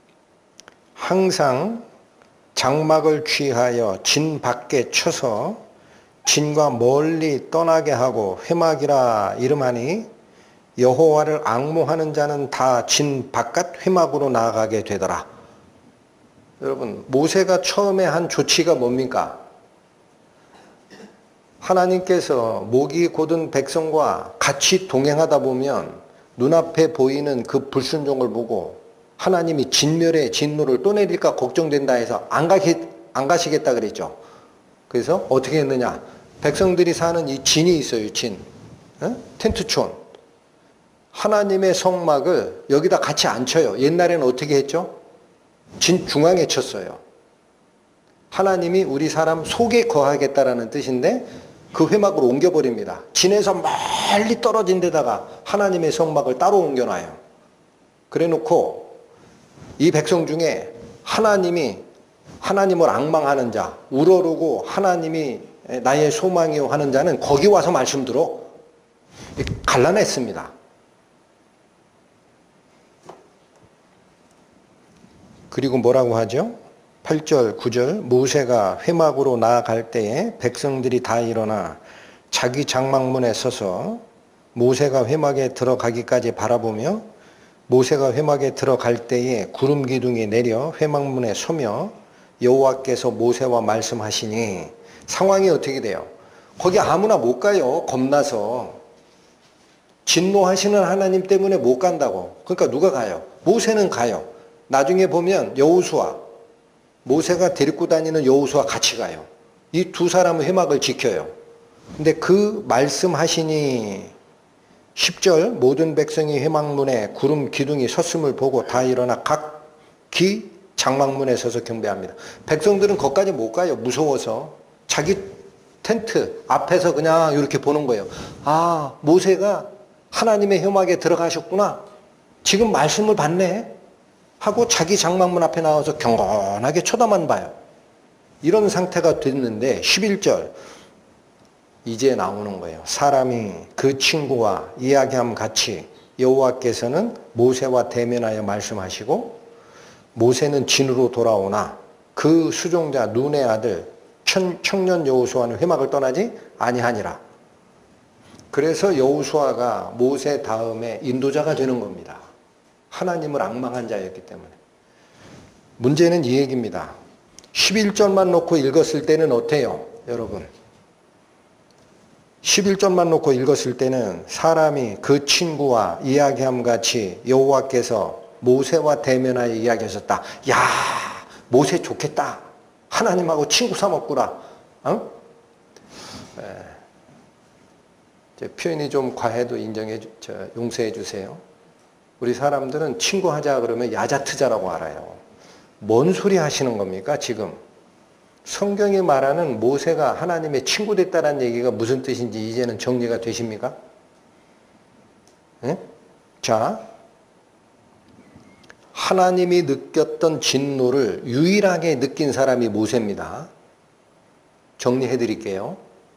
항상 장막을 취하여 진 밖에 쳐서 진과 멀리 떠나게 하고 회막이라 이름하니 여호와를 앙모하는 자는 다 진 바깥 회막으로 나아가게 되더라. 여러분, 모세가 처음에 한 조치가 뭡니까? 하나님께서 목이 곧은 백성과 같이 동행하다 보면 눈앞에 보이는 그 불순종을 보고 하나님이 진멸의 진노를 또 내릴까 걱정된다 해서 안 가시겠다 그랬죠. 그래서 어떻게 했느냐? 백성들이 사는 이 진이 있어요, 진. 텐트촌. 하나님의 성막을 여기다 같이 앉혀요. 옛날에는 어떻게 했죠? 진 중앙에 쳤어요. 하나님이 우리 사람 속에 거하겠다라는 뜻인데 그 회막을 옮겨버립니다. 진에서 멀리 떨어진 데다가 하나님의 성막을 따로 옮겨놔요. 그래 놓고 이 백성 중에 하나님을 앙망하는 자, 우러르고 하나님이 나의 소망이요 하는 자는 거기 와서 말씀 들어. 갈라냈습니다. 그리고 뭐라고 하죠? 8절, 9절 모세가 회막으로 나아갈 때에 백성들이 다 일어나 자기 장막문에 서서 모세가 회막에 들어가기까지 바라보며 모세가 회막에 들어갈 때에 구름 기둥이 내려 회막문에 서며 여호와께서 모세와 말씀하시니 상황이 어떻게 돼요? 거기 아무나 못 가요. 겁나서. 진노하시는 하나님 때문에 못 간다고. 그러니까 누가 가요? 모세는 가요. 나중에 보면 여호수아, 모세가 데리고 다니는 여호수아 같이 가요. 이 두 사람은 회막을 지켜요. 근데 그 말씀하시니 10절 모든 백성이 회막문에 구름 기둥이 섰음을 보고 다 일어나 각기 장막문에 서서 경배합니다. 백성들은 거기까지 못 가요. 무서워서. 자기 텐트 앞에서 그냥 이렇게 보는 거예요. 아, 모세가 하나님의 회막에 들어가셨구나. 지금 말씀을 받네. 하고 자기 장막문 앞에 나와서 경건하게 쳐다만 봐요. 이런 상태가 됐는데 11절 이제 나오는 거예요. 사람이 그 친구와 이야기함 같이 여호와께서는 모세와 대면하여 말씀하시고 모세는 진으로 돌아오나 그 수종자 눈의 아들 청년 여호수아는 회막을 떠나지 아니하니라. 그래서 여호수아가 모세 다음에 인도자가 되는 겁니다. 하나님을 앙망한 자였기 때문에. 문제는 이 얘기입니다. 11절만 놓고 읽었을 때는 어때요? 여러분. 11절만 놓고 읽었을 때는 사람이 그 친구와 이야기함 같이 여호와께서 모세와 대면하여 이야기하셨다. 야, 모세 좋겠다. 하나님하고 친구 삼았구나. 어? 표현이 좀 과해도 용서해 주세요. 우리 사람들은 친구 하자 그러면 야자트자라고 알아요. 뭔 소리 하시는 겁니까 지금? 성경이 말하는 모세가 하나님의 친구 됐다는 얘기가 무슨 뜻인지 이제는 정리가 되십니까? 네? 자, 하나님이 느꼈던 진노를 유일하게 느낀 사람이 모세입니다. 정리해 드릴게요.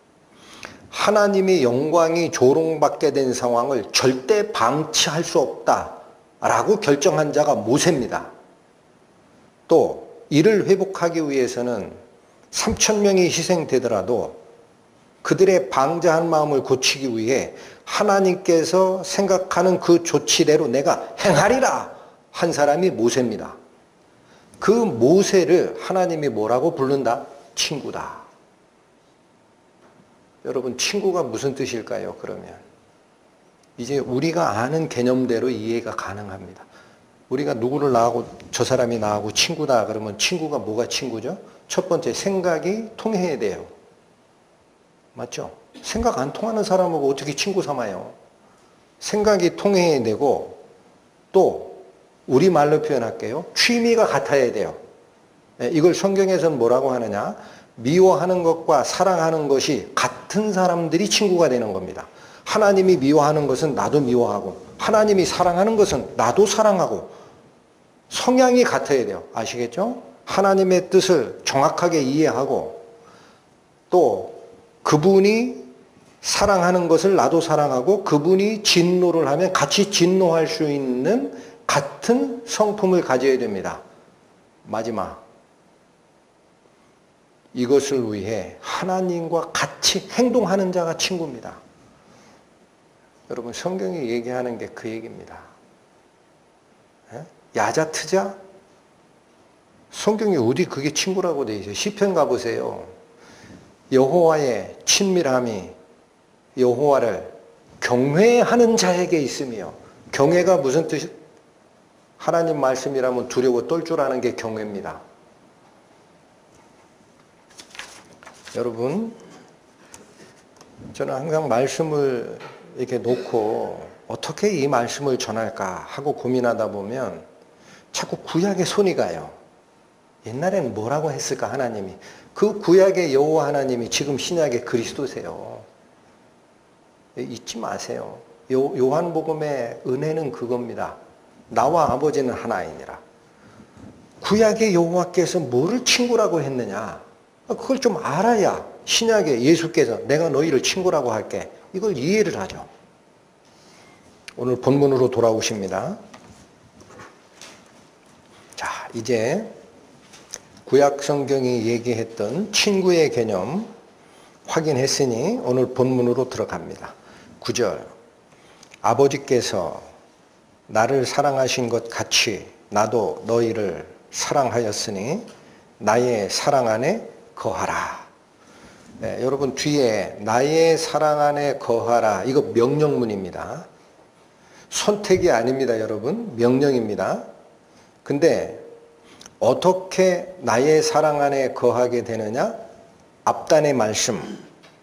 하나님의 영광이 조롱받게 된 상황을 절대 방치할 수 없다라고 결정한 자가 모세입니다. 또 이를 회복하기 위해서는 3,000명이 희생되더라도 그들의 방자한 마음을 고치기 위해 하나님께서 생각하는 그 조치대로 내가 행하리라 한 사람이 모세입니다. 그 모세를 하나님이 뭐라고 부른다? 친구다. 여러분, 친구가 무슨 뜻일까요? 그러면 이제 우리가 아는 개념대로 이해가 가능합니다. 우리가 누구를 나하고 저 사람이 나하고 친구다 그러면 친구가 뭐가 친구죠? 첫 번째, 생각이 통해야 돼요. 맞죠? 생각 안 통하는 사람하고 어떻게 친구 삼아요? 생각이 통해야 되고, 또 우리말로 표현할게요. 취미가 같아야 돼요. 이걸 성경에서는 뭐라고 하느냐? 미워하는 것과 사랑하는 것이 같은 사람들이 친구가 되는 겁니다. 하나님이 미워하는 것은 나도 미워하고, 하나님이 사랑하는 것은 나도 사랑하고, 성향이 같아야 돼요. 아시겠죠? 하나님의 뜻을 정확하게 이해하고, 또 그분이 사랑하는 것을 나도 사랑하고, 그분이 진노를 하면 같이 진노할 수 있는 같은 성품을 가져야 됩니다. 마지막, 이것을 위해 하나님과 같이 행동하는 자가 친구입니다. 여러분, 성경이 얘기하는 게 그 얘기입니다. 야자트자? 성경에 어디 그게 친구라고 돼 있어요? 시편 가보세요. 여호와의 친밀함이 여호와를 경외하는 자에게 있으며, 경외가 무슨 뜻이? 하나님 말씀이라면 두려워 떨 줄 아는 게 경외입니다. 여러분, 저는 항상 말씀을 이렇게 놓고 어떻게 이 말씀을 전할까 하고 고민하다 보면 자꾸 구약에 손이 가요. 옛날에는 뭐라고 했을까 하나님이. 그 구약의 여호와 하나님이 지금 신약의 그리스도세요. 잊지 마세요. 요한복음의 은혜는 그겁니다. 나와 아버지는 하나이니라. 구약의 여호와께서 뭐를 친구라고 했느냐, 그걸 좀 알아야 신약의 예수께서 내가 너희를 친구라고 할게, 이걸 이해를 하죠. 오늘 본문으로 돌아오십니다. 자, 이제 구약 성경이 얘기했던 친구의 개념 확인했으니 오늘 본문으로 들어갑니다. 9절. 아버지께서 나를 사랑하신 것 같이 나도 너희를 사랑하였으니 나의 사랑 안에 거하라. 네, 여러분 뒤에 나의 사랑 안에 거하라, 이거 명령문입니다. 선택이 아닙니다, 여러분. 명령입니다. 근데 어떻게 나의 사랑 안에 거하게 되느냐? 앞단의 말씀.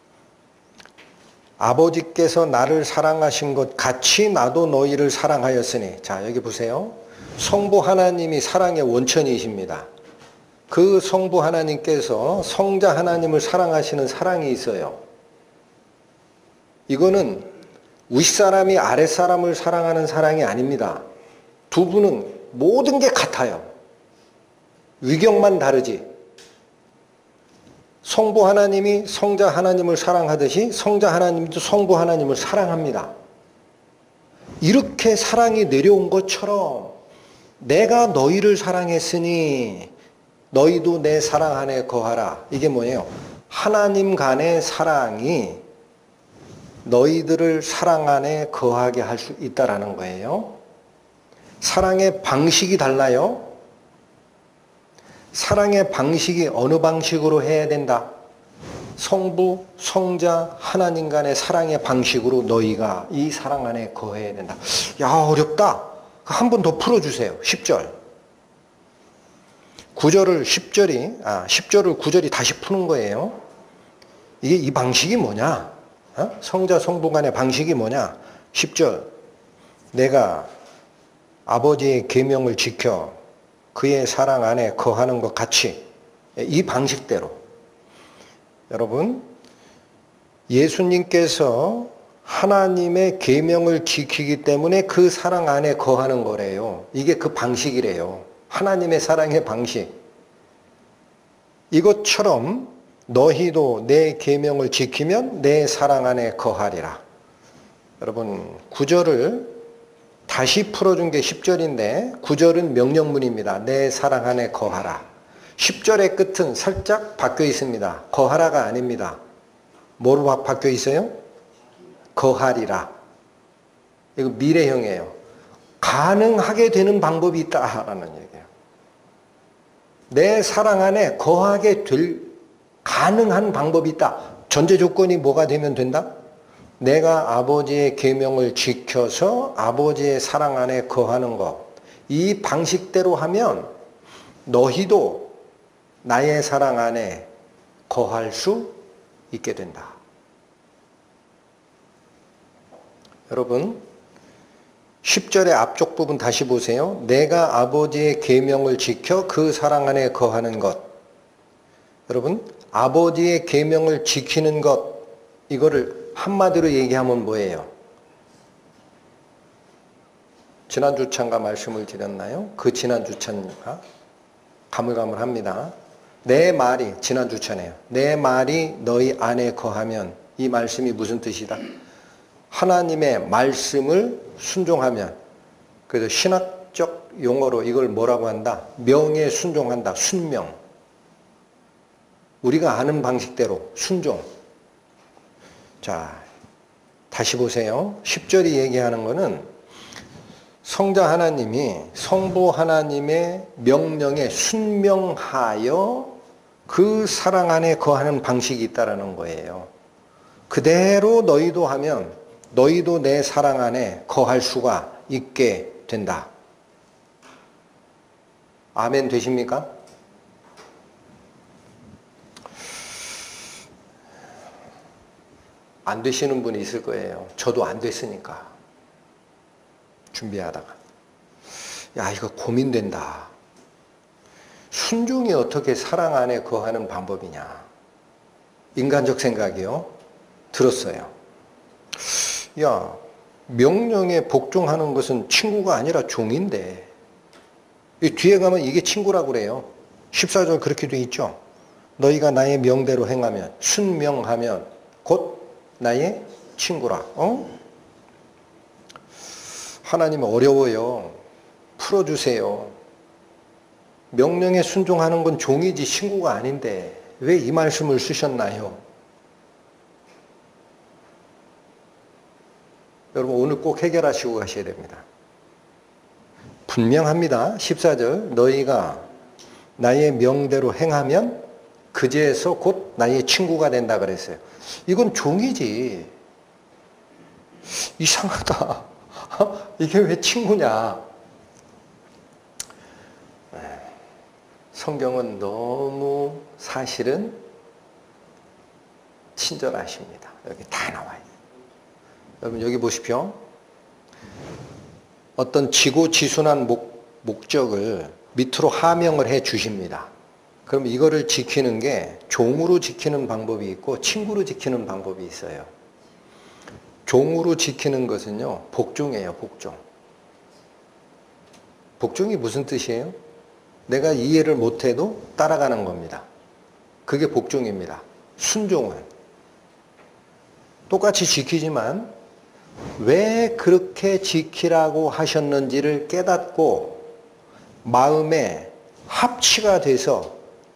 아버지께서 나를 사랑하신 것 같이 나도 너희를 사랑하였으니. 자, 여기 보세요. 성부 하나님이 사랑의 원천이십니다. 그 성부 하나님께서 성자 하나님을 사랑하시는 사랑이 있어요. 이거는 윗사람이 아랫사람을 사랑하는 사랑이 아닙니다. 두 분은 모든 게 같아요. 위경만 다르지. 성부 하나님이 성자 하나님을 사랑하듯이 성자 하나님도 성부 하나님을 사랑합니다. 이렇게 사랑이 내려온 것처럼 내가 너희를 사랑했으니 너희도 내 사랑 안에 거하라. 이게 뭐예요? 하나님 간의 사랑이 너희들을 사랑 안에 거하게 할 수 있다라는 거예요. 사랑의 방식이 달라요. 사랑의 방식이 어느 방식으로 해야 된다? 성부, 성자, 하나님 간의 사랑의 방식으로 너희가 이 사랑 안에 거해야 된다. 야, 어렵다. 한 번 더 풀어주세요. 10절. 9절을 10절을 9절이 다시 푸는 거예요. 이게 이 방식이 뭐냐? 성자, 성부 간의 방식이 뭐냐? 10절. 내가 아버지의 계명을 지켜 그의 사랑 안에 거하는 것 같이, 이 방식대로. 여러분, 예수님께서 하나님의 계명을 지키기 때문에 그 사랑 안에 거하는 거래요. 이게 그 방식이래요. 하나님의 사랑의 방식. 이것처럼 너희도 내 계명을 지키면 내 사랑 안에 거하리라. 여러분, 9절을 다시 풀어준 게 10절인데 9절은 명령문입니다. 내 사랑 안에 거하라. 10절의 끝은 살짝 바뀌어 있습니다. 거하라가 아닙니다. 뭐로 바뀌어 있어요? 거하리라. 이거 미래형이에요. 가능하게 되는 방법이 있다라는 얘기예요. 내 사랑 안에 거하게 될 가능한 방법이 있다. 전제 조건이 뭐가 되면 된다? 내가 아버지의 계명을 지켜서 아버지의 사랑 안에 거하는 것. 이 방식대로 하면 너희도 나의 사랑 안에 거할 수 있게 된다. 여러분, 10절의 앞쪽 부분 다시 보세요. 내가 아버지의 계명을 지켜 그 사랑 안에 거하는 것. 여러분, 아버지의 계명을 지키는 것, 이거를 한마디로 얘기하면 뭐예요? 지난주 찬가 말씀을 드렸나요? 그 지난주 찬가 가물가물합니다. 내 말이, 지난주 찬이에요. 내 말이 너희 안에 거하면, 이 말씀이 무슨 뜻이다? 하나님의 말씀을 순종하면, 그래서 신학적 용어로 이걸 뭐라고 한다? 명에 순종한다. 순명. 우리가 아는 방식대로 순종. 자, 다시 보세요. 10절이 얘기하는 거는 성자 하나님이 성부 하나님의 명령에 순명하여 그 사랑 안에 거하는 방식이 있다라는 거예요. 그대로 너희도 하면 너희도 내 사랑 안에 거할 수가 있게 된다. 아멘 되십니까? 안 되시는 분이 있을 거예요. 저도 안 됐으니까. 준비하다가. 야, 이거 고민된다. 순종이 어떻게 사랑 안에 거하는 방법이냐. 인간적 생각이요. 들었어요. 야, 명령에 복종하는 것은 친구가 아니라 종인데. 이 뒤에 가면 이게 친구라고 그래요. 14절 그렇게 돼 있죠. 너희가 나의 명대로 행하면, 순명하면 곧 나의 친구라. 하나님 어려워요. 풀어주세요. 명령에 순종하는 건 종이지 친구가 아닌데 왜 이 말씀을 쓰셨나요? 여러분 오늘 꼭 해결하시고 가셔야 됩니다. 분명합니다. 14절 너희가 나의 명대로 행하면 그제서 곧 나의 친구가 된다 그랬어요. 이건 종이지. 이상하다. 이게 왜 친구냐. 성경은 너무 사실은 친절하십니다. 여기 다 나와요. 여러분 여기 보십시오. 어떤 지고지순한 목적을 밑으로 하명을 해 주십니다. 그럼 이거를 지키는 게 종으로 지키는 방법이 있고 친구로 지키는 방법이 있어요. 종으로 지키는 것은요, 복종이에요, 복종. 복종이 무슨 뜻이에요? 내가 이해를 못해도 따라가는 겁니다. 그게 복종입니다. 순종은. 똑같이 지키지만 왜 그렇게 지키라고 하셨는지를 깨닫고 마음에 합치가 돼서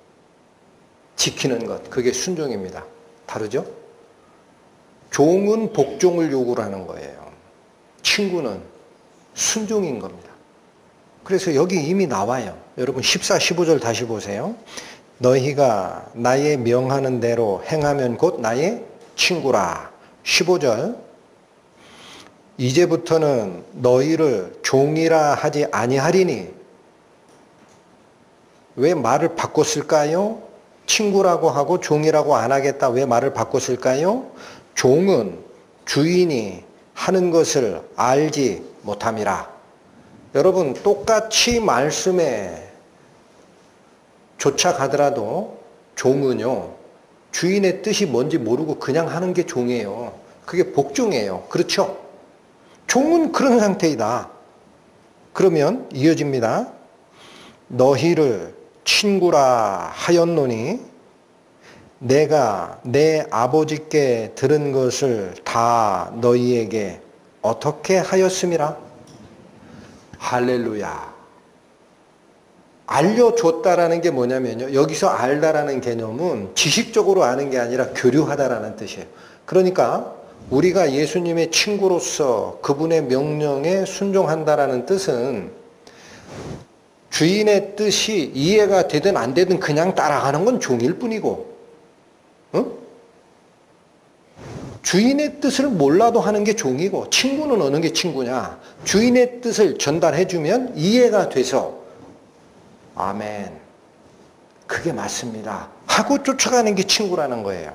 지키는 것, 그게 순종입니다. 다르죠? 종은 복종을 요구를 하는 거예요. 친구는 순종인 겁니다. 그래서 여기 이미 나와요. 여러분 14, 15절 다시 보세요. 너희가 나의 명하는 대로 행하면 곧 나의 친구라. 15절 이제부터는 너희를 종이라 하지 아니하리니. 왜 말을 바꿨을까요? 친구라고 하고 종이라고 안 하겠다. 왜 말을 바꿨을까요? 종은 주인이 하는 것을 알지 못함이라. 여러분 똑같이 말씀에 쫓아가더라도 종은요, 주인의 뜻이 뭔지 모르고 그냥 하는 게 종이에요. 그게 복종이에요. 그렇죠? 종은 그런 상태이다. 그러면 이어집니다. 너희를 친구라 하였노니 내가 내 아버지께 들은 것을 다 너희에게 어떻게 하였음이라? 할렐루야. 알려줬다라는 게 뭐냐면요. 여기서 알다라는 개념은 지식적으로 아는 게 아니라 교류하다라는 뜻이에요. 그러니까 우리가 예수님의 친구로서 그분의 명령에 순종한다라는 뜻은 주인의 뜻이 이해가 되든 안 되든 그냥 따라가는 건 종일 뿐이고, 주인의 뜻을 몰라도 하는 게 종이고, 친구는 어느 게 친구냐? 주인의 뜻을 전달해주면 이해가 돼서 아멘, 그게 맞습니다 하고 쫓아가는 게 친구라는 거예요.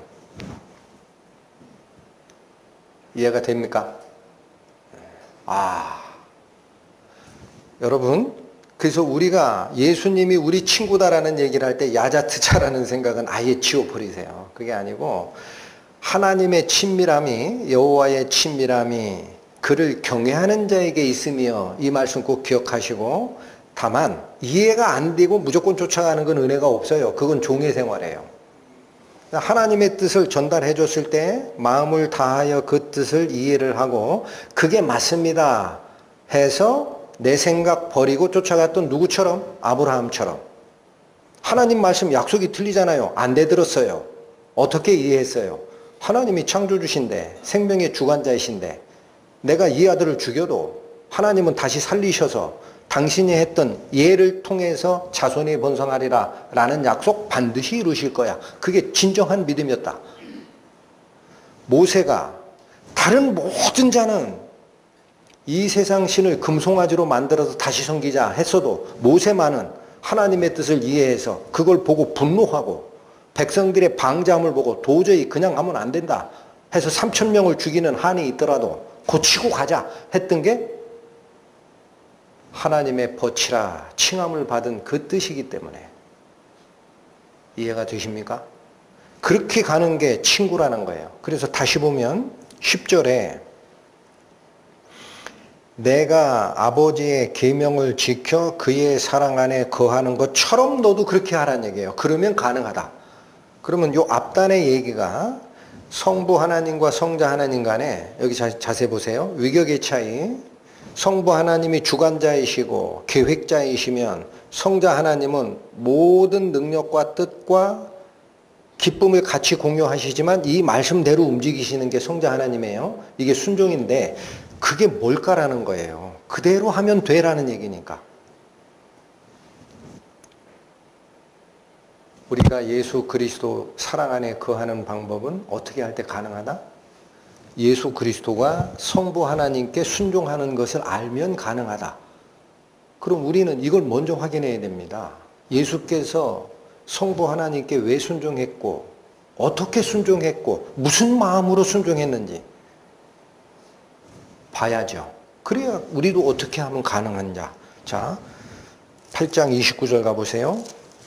이해가 됩니까? 여러분, 그래서 우리가 예수님이 우리 친구다라는 얘기를 할 때 야자트자라는 생각은 아예 지워버리세요. 그게 아니고 하나님의 친밀함이, 여호와의 친밀함이 그를 경외하는 자에게 있으며, 이 말씀 꼭 기억하시고, 다만 이해가 안 되고 무조건 쫓아가는 건 은혜가 없어요. 그건 종의 생활이에요. 하나님의 뜻을 전달해 줬을 때 마음을 다하여 그 뜻을 이해를 하고 그게 맞습니다 해서 내 생각 버리고 쫓아갔던 누구처럼? 아브라함처럼. 하나님 말씀 약속이 틀리잖아요. 안 되들었어요. 어떻게 이해했어요? 하나님이 창조주신데, 생명의 주관자이신데 내가 이 아들을 죽여도 하나님은 다시 살리셔서 당신이 했던 예를 통해서 자손이 번성하리라 라는 약속 반드시 이루실 거야. 그게 진정한 믿음이었다. 모세가 다른 모든 자는 이 세상 신을 금송아지로 만들어서 다시 섬기자 했어도 모세만은 하나님의 뜻을 이해해서 그걸 보고 분노하고 백성들의 방자함을 보고 도저히 그냥 하면 안 된다 해서 3,000명을 죽이는 한이 있더라도 고치고 가자 했던 게 하나님의 버치라 칭함을 받은 그 뜻이기 때문에. 이해가 되십니까? 그렇게 가는 게 친구라는 거예요. 그래서 다시 보면 10절에 내가 아버지의 계명을 지켜 그의 사랑 안에 거하는 것처럼 너도 그렇게 하라는 얘기예요. 그러면 가능하다. 그러면 요 앞단의 얘기가 성부 하나님과 성자 하나님 간에, 여기 자세히 보세요. 위격의 차이. 성부 하나님이 주관자이시고 계획자이시면 성자 하나님은 모든 능력과 뜻과 기쁨을 같이 공유하시지만 이 말씀대로 움직이시는 게 성자 하나님이에요. 이게 순종인데 그게 뭘까라는 거예요. 그대로 하면 되라는 얘기니까. 우리가 예수 그리스도 사랑 안에 거하는 방법은 어떻게 할 때 가능하다? 예수 그리스도가 성부 하나님께 순종하는 것을 알면 가능하다. 그럼 우리는 이걸 먼저 확인해야 됩니다. 예수께서 성부 하나님께 왜 순종했고 어떻게 순종했고 무슨 마음으로 순종했는지 봐야죠. 그래야 우리도 어떻게 하면 가능한지. 자, 8장 29절 가보세요.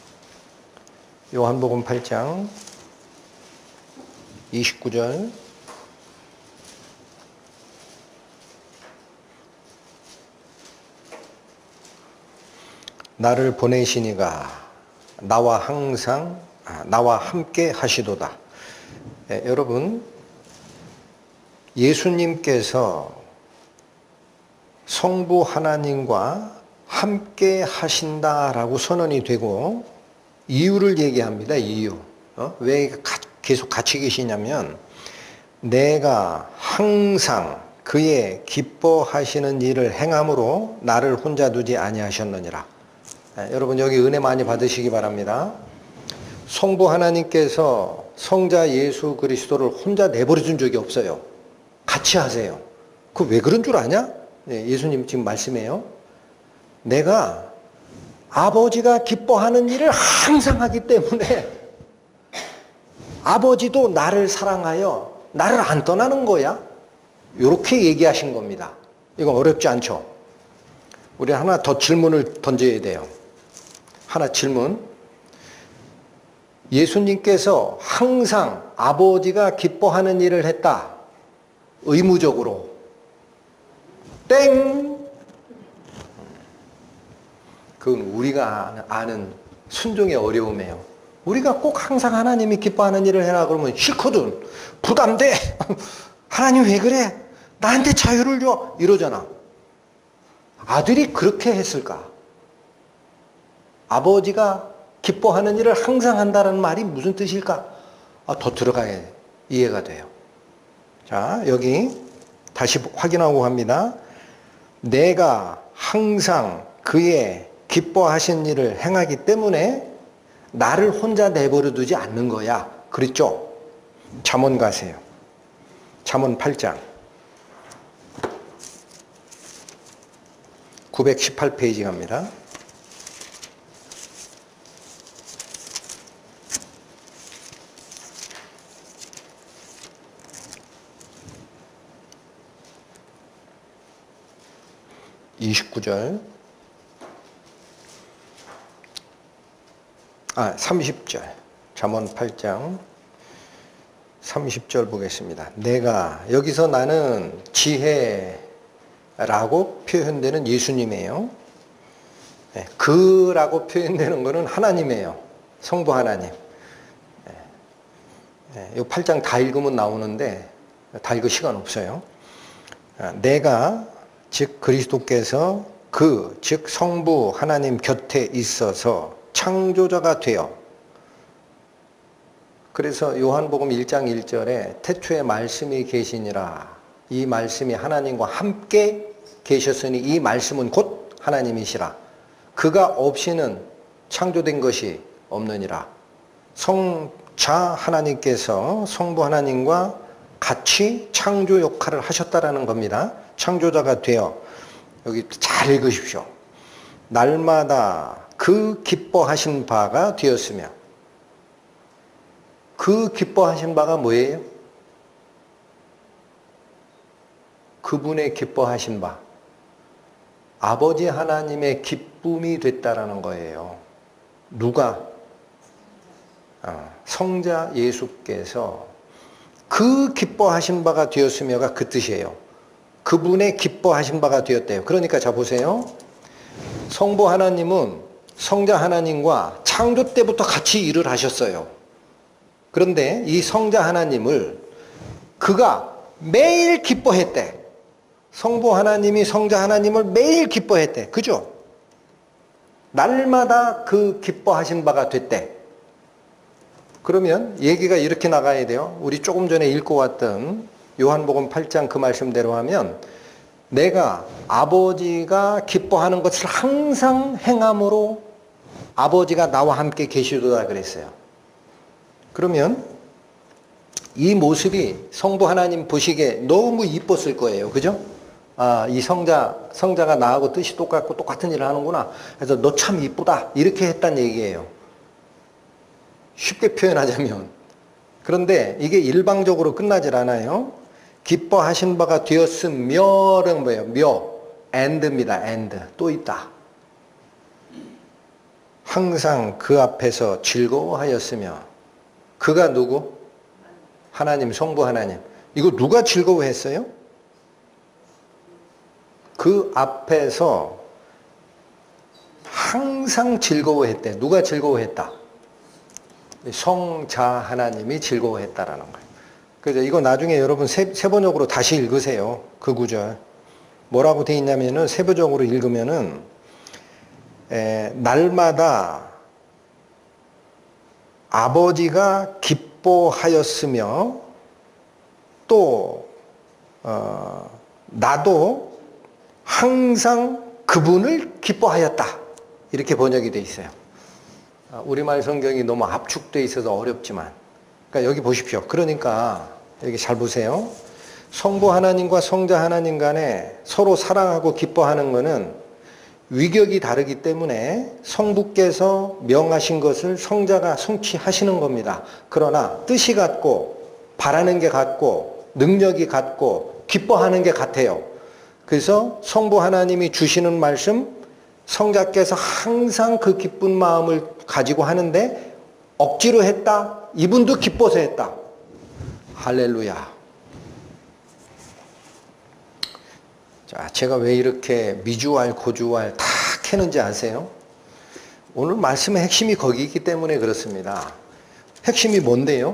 요한복음 8장 29절. 나를 보내시니가 나와 함께 하시도다. 네, 여러분, 예수님께서 성부 하나님과 함께 하신다라고 선언이 되고 이유를 얘기합니다. 이유. 왜 계속 같이 계시냐면 내가 항상 그의 기뻐하시는 일을 행함으로 나를 혼자 두지 아니하셨느니라. 여러분 여기 은혜 많이 받으시기 바랍니다. 성부 하나님께서 성자 예수 그리스도를 혼자 내버려 준 적이 없어요. 같이 하세요. 그 왜 그런 줄 아냐? 예수님 지금 말씀해요. 내가 아버지가 기뻐하는 일을 항상 하기 때문에 아버지도 나를 사랑하여 나를 안 떠나는 거야. 이렇게 얘기하신 겁니다. 이건 어렵지 않죠? 우리 하나 더 질문을 던져야 돼요. 하나 질문. 예수님께서 항상 아버지가 기뻐하는 일을 했다. 의무적으로. 땡! 그건 우리가 아는 순종의 어려움이에요. 우리가 꼭 항상 하나님이 기뻐하는 일을 해라 그러면 싫거든. 부담돼. 하나님 왜 그래? 나한테 자유를 줘. 이러잖아. 아들이 그렇게 했을까? 아버지가 기뻐하는 일을 항상 한다는 말이 무슨 뜻일까? 더 들어가야 이해가 돼요. 자, 여기 다시 확인하고 갑니다. 내가 항상 그의 기뻐하신 일을 행하기 때문에 나를 혼자 내버려 두지 않는 거야. 그랬죠? 잠언 가세요. 잠언 8장 918페이지 갑니다. (29절) 30절. 잠언 8장 30절 보겠습니다. 내가, 여기서 나는 지혜라고 표현되는 예수님이에요. 그라고 표현되는 것은 하나님이에요. 성부 하나님. 이 8장 다 읽으면 나오는데 다 읽을 시간 없어요. 내가, 즉 그리스도께서 즉 성부 하나님 곁에 있어서 창조자가 되어, 그래서 요한복음 1장 1절에 태초에 말씀이 계시니라, 이 말씀이 하나님과 함께 계셨으니 이 말씀은 곧 하나님이시라. 그가 없이는 창조된 것이 없느니라. 성자 하나님께서 성부 하나님과 같이 창조 역할을 하셨다라는 겁니다. 창조자가 되어, 여기 잘 읽으십시오. 날마다 그 기뻐하신 바가 되었으며, 그 기뻐하신 바가 뭐예요? 그분의 기뻐하신 바, 아버지 하나님의 기쁨이 됐다라는 거예요. 누가? 성자 예수께서 그 기뻐하신 바가 되었으며가 그 뜻이에요. 그분의 기뻐하신 바가 되었대요. 그러니까 자 보세요. 성부 하나님은 성자 하나님과 창조 때부터 같이 일을 하셨어요. 그런데 이 성자 하나님을 그가 매일 기뻐했대. 성부 하나님이 성자 하나님을 매일 기뻐했대. 그죠? 날마다 그 기뻐하신 바가 됐대. 그러면 얘기가 이렇게 나가야 돼요. 우리 조금 전에 읽고 왔던 요한복음 8장 그 말씀대로 하면 내가 아버지가 기뻐하는 것을 항상 행함으로 아버지가 나와 함께 계시도다 그랬어요. 그러면 이 모습이 성부 하나님 보시기에 너무 이뻤을 거예요. 그죠? 아, 이 성자가 나하고 뜻이 똑같고 똑같은 일을 하는구나. 그래서 너 참 이쁘다. 이렇게 했단 얘기예요. 쉽게 표현하자면. 그런데 이게 일방적으로 끝나질 않아요. 기뻐하신 바가 되었으며는 뭐예요? 며, and입니다. and. 또 있다. 항상 그 앞에서 즐거워하였으며. 그가 누구? 하나님, 성부 하나님. 이거 누가 즐거워했어요? 그 앞에서 항상 즐거워했대. 누가 즐거워했다? 성자 하나님이 즐거워했다라는 거예요. 그래서 이거 나중에 여러분 세번역으로 다시 읽으세요. 그 구절. 뭐라고 돼 있냐면은 세부적으로 읽으면은 날마다 아버지가 기뻐하였으며 또 나도 항상 그분을 기뻐하였다. 이렇게 번역이 돼 있어요. 우리말 성경이 너무 압축돼 있어서 어렵지만, 그러니까 여기 보십시오. 그러니까 여기 잘 보세요. 성부 하나님과 성자 하나님 간에 서로 사랑하고 기뻐하는 것은 위격이 다르기 때문에 성부께서 명하신 것을 성자가 성취하시는 겁니다. 그러나 뜻이 같고 바라는 게 같고 능력이 같고 기뻐하는 게 같아요. 그래서 성부 하나님이 주시는 말씀, 성자께서 항상 그 기쁜 마음을 가지고 하는데 억지로 했다. 이분도 기뻐서 했다. 할렐루야. 자, 제가 왜 이렇게 미주알, 고주알 다 캐는지 아세요? 오늘 말씀의 핵심이 거기 있기 때문에 그렇습니다. 핵심이 뭔데요?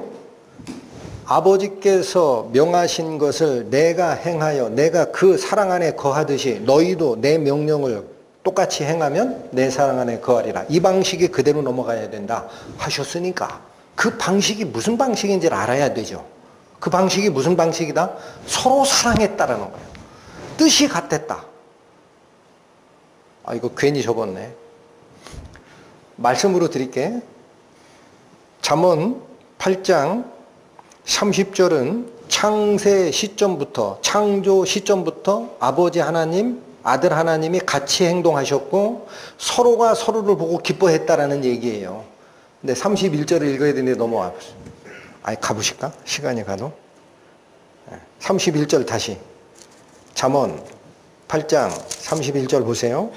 아버지께서 명하신 것을 내가 행하여 내가 그 사랑 안에 거하듯이 너희도 내 명령을 똑같이 행하면 내 사랑 안에 거하리라. 이 방식이 그대로 넘어가야 된다 하셨으니까 그 방식이 무슨 방식인지를 알아야 되죠. 그 방식이 무슨 방식이다? 서로 사랑했다라는 거예요. 뜻이 같았다. 아, 이거 괜히 접었네. 말씀으로 드릴게. 잠언 8장 30절은 창세 시점부터, 창조 시점부터 아버지 하나님, 아들 하나님이 같이 행동하셨고 서로가 서로를 보고 기뻐했다라는 얘기예요. 근데 31절을 읽어야 되는데 넘어와. 아니, 가보실까? 시간이 가도. 31절 다시. 잠언 8장 31절 보세요.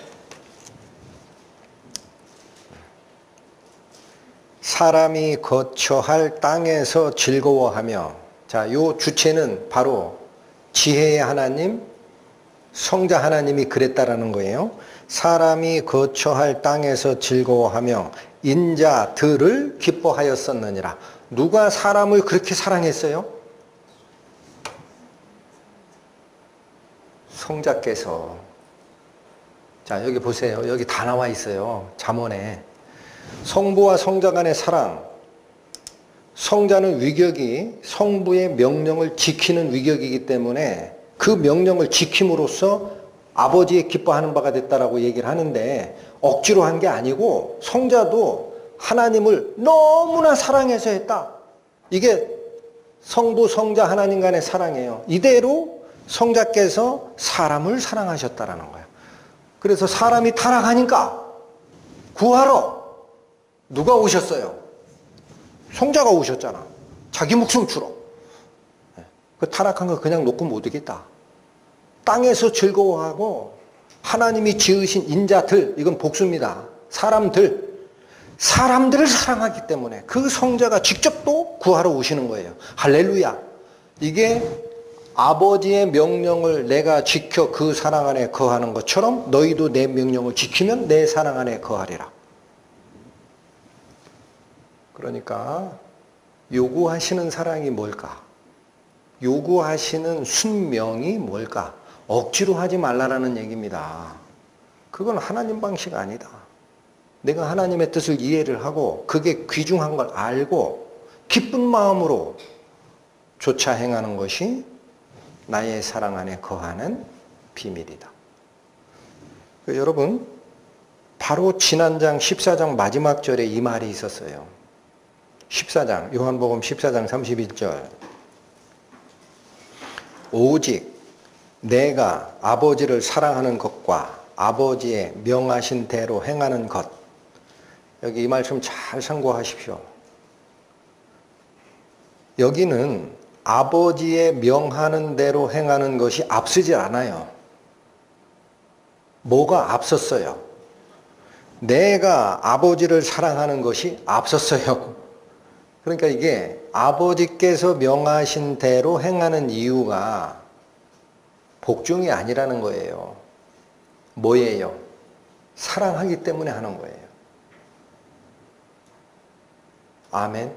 사람이 거처할 땅에서 즐거워하며. 자, 요 주체는 바로 지혜의 하나님, 성자 하나님이 그랬다라는 거예요. 사람이 거처할 땅에서 즐거워하며 인자들을 기뻐하였었느니라. 누가 사람을 그렇게 사랑했어요? 성자께서. 자, 여기 보세요. 여기 다 나와 있어요. 잠언에. 성부와 성자 간의 사랑. 성자는 위격이 성부의 명령을 지키는 위격이기 때문에 그 명령을 지킴으로써 아버지의 기뻐하는 바가 됐다라고 얘기를 하는데 억지로 한 게 아니고 성자도 하나님을 너무나 사랑해서 했다. 이게 성부, 성자, 하나님 간의 사랑이에요. 이대로 성자께서 사람을 사랑하셨다라는 거예요. 그래서 사람이 타락하니까 구하러 누가 오셨어요? 성자가 오셨잖아. 자기 목숨 주러. 그 타락한 거 그냥 놓고 못 이겠다. 땅에서 즐거워하고 하나님이 지으신 인자들, 이건 복수입니다. 사람들을 사랑하기 때문에 그 성자가 직접 또 구하러 오시는 거예요. 할렐루야. 이게 아버지의 명령을 내가 지켜 그 사랑 안에 거하는 것처럼 너희도 내 명령을 지키면 내 사랑 안에 거하리라. 그러니까 요구하시는 사랑이 뭘까? 요구하시는 순명이 뭘까? 억지로 하지 말라라는 얘기입니다. 그건 하나님 방식 아니다. 내가 하나님의 뜻을 이해를 하고 그게 귀중한 걸 알고 기쁜 마음으로 조차 행하는 것이 나의 사랑 안에 거하는 비밀이다. 여러분, 바로 지난 장 14장 마지막 절에 이 말이 있었어요. 14장, 요한복음 14장 31절. 오직 내가 아버지를 사랑하는 것과 아버지의 명하신 대로 행하는 것. 여기 이 말씀 잘 참고하십시오. 여기는 아버지의 명하는 대로 행하는 것이 앞서지 않아요. 뭐가 앞섰어요? 내가 아버지를 사랑하는 것이 앞섰어요. 그러니까 이게 아버지께서 명하신 대로 행하는 이유가 복종이 아니라는 거예요. 뭐예요? 사랑하기 때문에 하는 거예요. 아멘.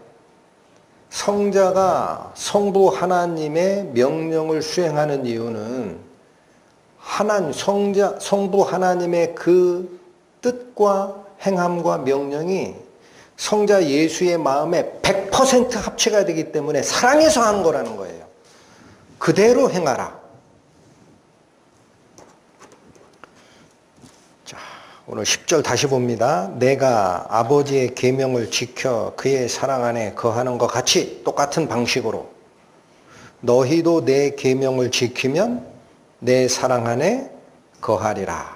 성자가 성부 하나님의 명령을 수행하는 이유는 성부 하나님의 그 뜻과 행함과 명령이 성자 예수의 마음에 100% 합체가 되기 때문에 사랑해서 하는 거라는 거예요. 그대로 행하라. 자, 오늘 10절 다시 봅니다. 내가 아버지의 계명을 지켜 그의 사랑 안에 거하는 것 같이 똑같은 방식으로 너희도 내 계명을 지키면 내 사랑 안에 거하리라.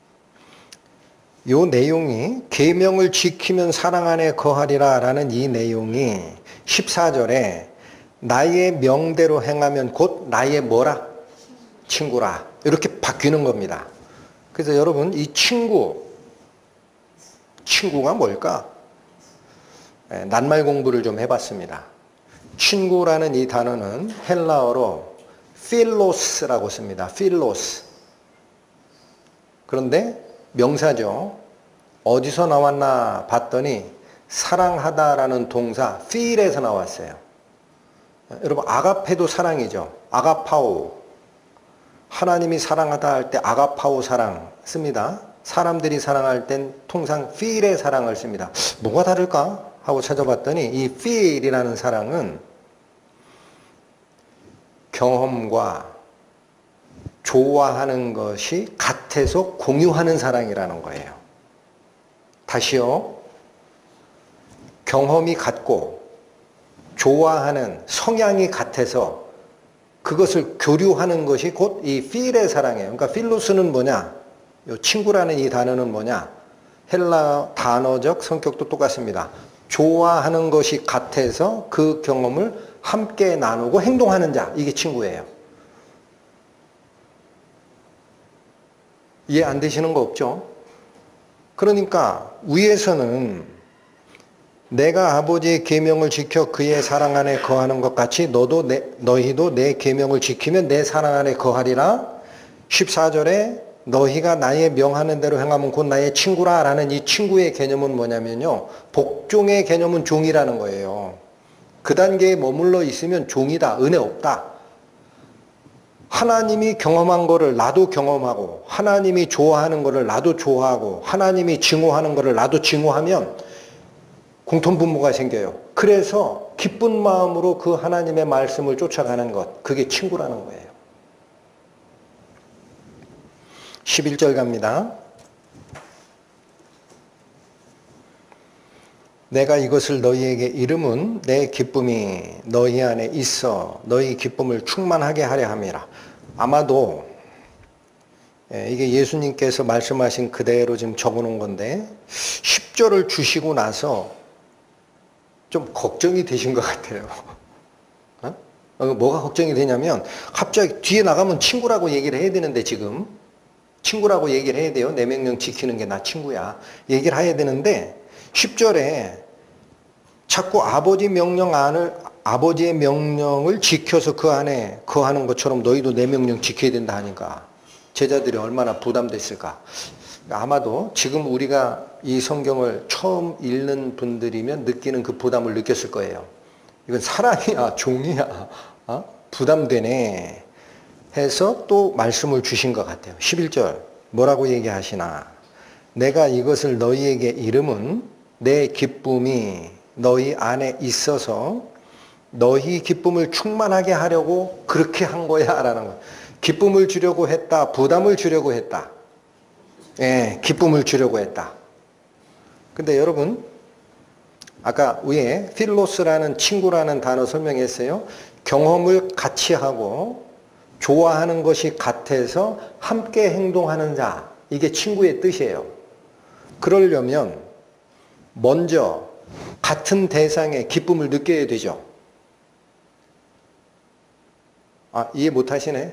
이 내용이 계명을 지키면 사랑 안에 거하리라 라는 이 내용이 14절에 나의 명대로 행하면 곧 나의 뭐라? 친구라. 이렇게 바뀌는 겁니다. 그래서 여러분 이 친구가 뭘까? 낱말 공부를 좀 해봤습니다. 친구라는 이 단어는 헬라어로 필로스라고 씁니다. 필로스. 그런데 명사죠. 어디서 나왔나 봤더니 사랑하다라는 동사 필에서 나왔어요. 여러분 아가페도 사랑이죠. 아가파오. 하나님이 사랑하다 할 때 아가파오 사랑 씁니다. 사람들이 사랑할 땐 통상 필의 사랑을 씁니다. 뭐가 다를까 하고 찾아봤더니 이 필이라는 사랑은 경험과 좋아하는 것이 같아서 공유하는 사랑이라는 거예요. 다시요. 경험이 같고 좋아하는 성향이 같아서 그것을 교류하는 것이 곧 이 필의 사랑이에요. 그러니까 필로스는 뭐냐? 이 친구라는 이 단어는 뭐냐? 헬라 단어적 성격도 똑같습니다. 좋아하는 것이 같아서 그 경험을 함께 나누고 행동하는 자. 이게 친구예요. 이해 안 되시는 거 없죠? 그러니까 위에서는 내가 아버지의 계명을 지켜 그의 사랑 안에 거하는 것 같이 너희도 내 계명을 지키면 내 사랑 안에 거하리라. 14절에 너희가 나의 명하는 대로 행하면 곧 나의 친구라 라는 이 친구의 개념은 뭐냐면요. 복종의 개념은 종이라는 거예요. 그 단계에 머물러 있으면 종이다. 은혜 없다. 하나님이 경험한 거를 나도 경험하고 하나님이 좋아하는 거를 나도 좋아하고 하나님이 증오하는 거를 나도 증오하면 공통분모가 생겨요. 그래서 기쁜 마음으로 그 하나님의 말씀을 쫓아가는 것, 그게 친구라는 거예요. 11절 갑니다. 내가 이것을 너희에게 이름은 내 기쁨이 너희 안에 있어 너희 기쁨을 충만하게 하려 함이라. 아마도 이게 예수님께서 말씀하신 그대로 지금 적어놓은 건데 10절을 주시고 나서 좀 걱정이 되신 것 같아요. 뭐가 걱정이 되냐면 갑자기 뒤에 나가면 친구라고 얘기를 해야 되는데 지금 친구라고 얘기를 해야 돼요. 내 명령 지키는 게 나 친구야. 얘기를 해야 되는데 10절에 자꾸 아버지의 명령을 지켜서 그 안에 거하는 것처럼 너희도 내 명령 지켜야 된다 하니까 제자들이 얼마나 부담됐을까. 아마도 지금 우리가 이 성경을 처음 읽는 분들이면 느끼는 그 부담을 느꼈을 거예요. 이건 사람이야 종이야 부담되네 해서 또 말씀을 주신 것 같아요. 11절 뭐라고 얘기하시나. 내가 이것을 너희에게 이름은 내 기쁨이 너희 안에 있어서 너희 기쁨을 충만하게 하려고 그렇게 한 거야 라는 거예요. 기쁨을 주려고 했다. 부담을 주려고 했다. 예, 기쁨을 주려고 했다. 근데 여러분 아까 위에 필로스라는 친구라는 단어 설명했어요. 경험을 같이 하고 좋아하는 것이 같아서 함께 행동하는 자. 이게 친구의 뜻이에요. 그러려면 먼저 같은 대상의 기쁨을 느껴야 되죠. 이해 못 하시네?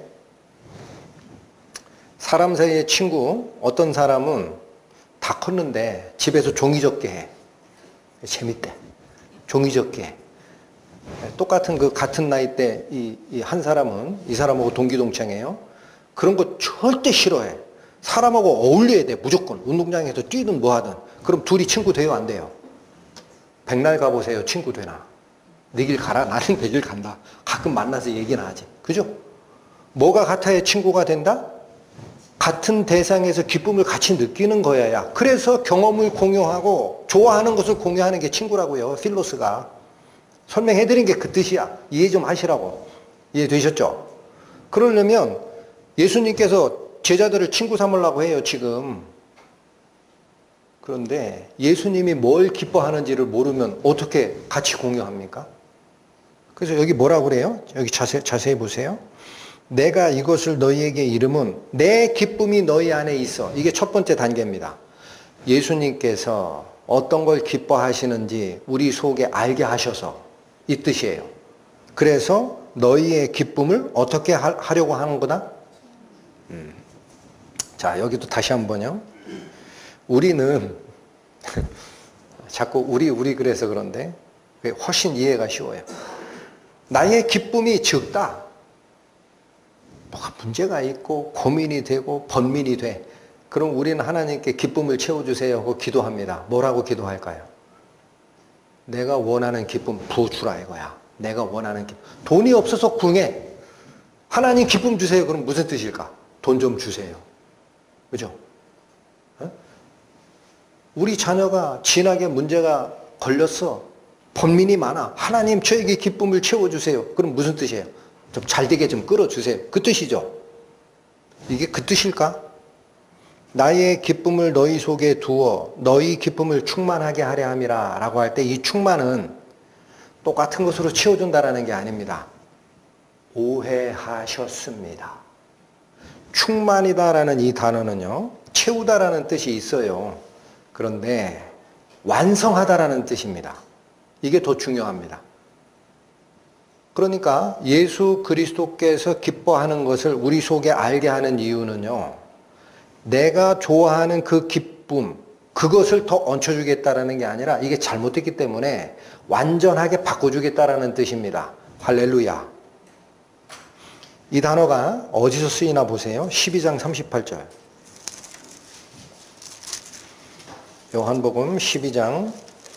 사람 사이의 친구, 어떤 사람은 다 컸는데 집에서 종이 접기 해. 재밌대. 종이 접기 해. 똑같은 같은 나이 때 이 한 사람은 이 사람하고 동기동창이에요. 그런 거 절대 싫어해. 사람하고 어울려야 돼. 무조건. 운동장에서 뛰든 뭐 하든. 그럼 둘이 친구 돼요? 안 돼요? 백날 가보세요. 친구 되나? 네 길 가라. 나는 내 길 간다. 가끔 만나서 얘기나 하지. 그죠? 뭐가 같아야 친구가 된다? 같은 대상에서 기쁨을 같이 느끼는 거야. 그래서 경험을 공유하고 좋아하는 것을 공유하는 게 친구라고요. 필로스가. 설명해드린 게 그 뜻이야. 이해 좀 하시라고. 이해되셨죠? 그러려면 예수님께서 제자들을 친구 삼으려고 해요. 지금. 그런데 예수님이 뭘 기뻐하는지를 모르면 어떻게 같이 공유합니까? 그래서 여기 뭐라고 그래요? 여기 자세히 보세요. 내가 이것을 너희에게 이름은 내 기쁨이 너희 안에 있어. 이게 첫 번째 단계입니다. 예수님께서 어떤 걸 기뻐하시는지 우리 속에 알게 하셔서 이 뜻이에요. 그래서 너희의 기쁨을 어떻게 하려고 하는 거다? 자, 여기도 다시 한번요. 우리는 자꾸 우리 그래서 그런데 훨씬 이해가 쉬워요. 나의 기쁨이 적다. 뭐가 문제가 있고 고민이 되고 번민이 돼. 그럼 우리는 하나님께 기쁨을 채워주세요 하고 기도합니다. 뭐라고 기도할까요? 내가 원하는 기쁨 부어주라 이거야. 내가 원하는 기쁨. 돈이 없어서 궁해. 하나님 기쁨 주세요. 그럼 무슨 뜻일까? 돈 좀 주세요. 그죠? 우리 자녀가 진하게 문제가 걸렸어. 번민이 많아. 하나님 저에게 기쁨을 채워주세요. 그럼 무슨 뜻이에요? 좀 잘되게 좀 끌어주세요. 그 뜻이죠. 이게 그 뜻일까? 나의 기쁨을 너희 속에 두어 너희 기쁨을 충만하게 하려 함이라 라고 할 때 이 충만은 똑같은 것으로 채워준다라는 게 아닙니다. 오해하셨습니다. 충만이다라는 이 단어는요. 채우다라는 뜻이 있어요. 그런데 완성하다라는 뜻입니다. 이게 더 중요합니다. 그러니까 예수 그리스도께서 기뻐하는 것을 우리 속에 알게 하는 이유는요. 내가 좋아하는 그 기쁨, 그것을 더 얹혀주겠다라는 게 아니라 이게 잘못됐기 때문에 완전하게 바꿔주겠다라는 뜻입니다. 할렐루야. 이 단어가 어디서 쓰이나 보세요. 12장 38절. 요한복음 12장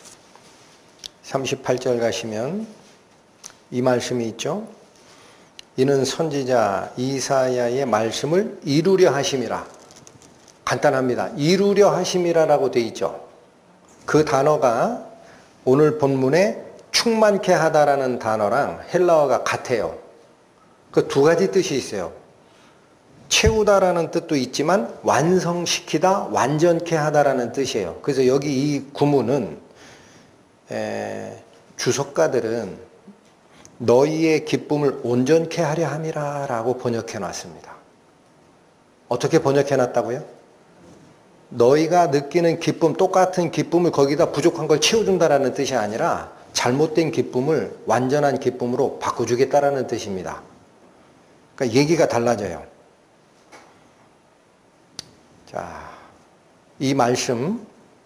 38절 가시면 이 말씀이 있죠. 이는 선지자 이사야의 말씀을 이루려 하심이라. 간단합니다. 이루려 하심이라라고 되어 있죠. 그 단어가 오늘 본문에 충만케 하다라는 단어랑 헬라어가 같아요. 그 두 가지 뜻이 있어요. 채우다라는 뜻도 있지만 완성시키다, 완전케 하다라는 뜻이에요. 그래서 여기 이 구문은 주석가들은 너희의 기쁨을 온전케 하려 함이라 라고 번역해 놨습니다. 어떻게 번역해 놨다고요? 너희가 느끼는 기쁨, 똑같은 기쁨을 거기다 부족한 걸 채워준다라는 뜻이 아니라 잘못된 기쁨을 완전한 기쁨으로 바꿔주겠다라는 뜻입니다. 그러니까 얘기가 달라져요. 자, 이 말씀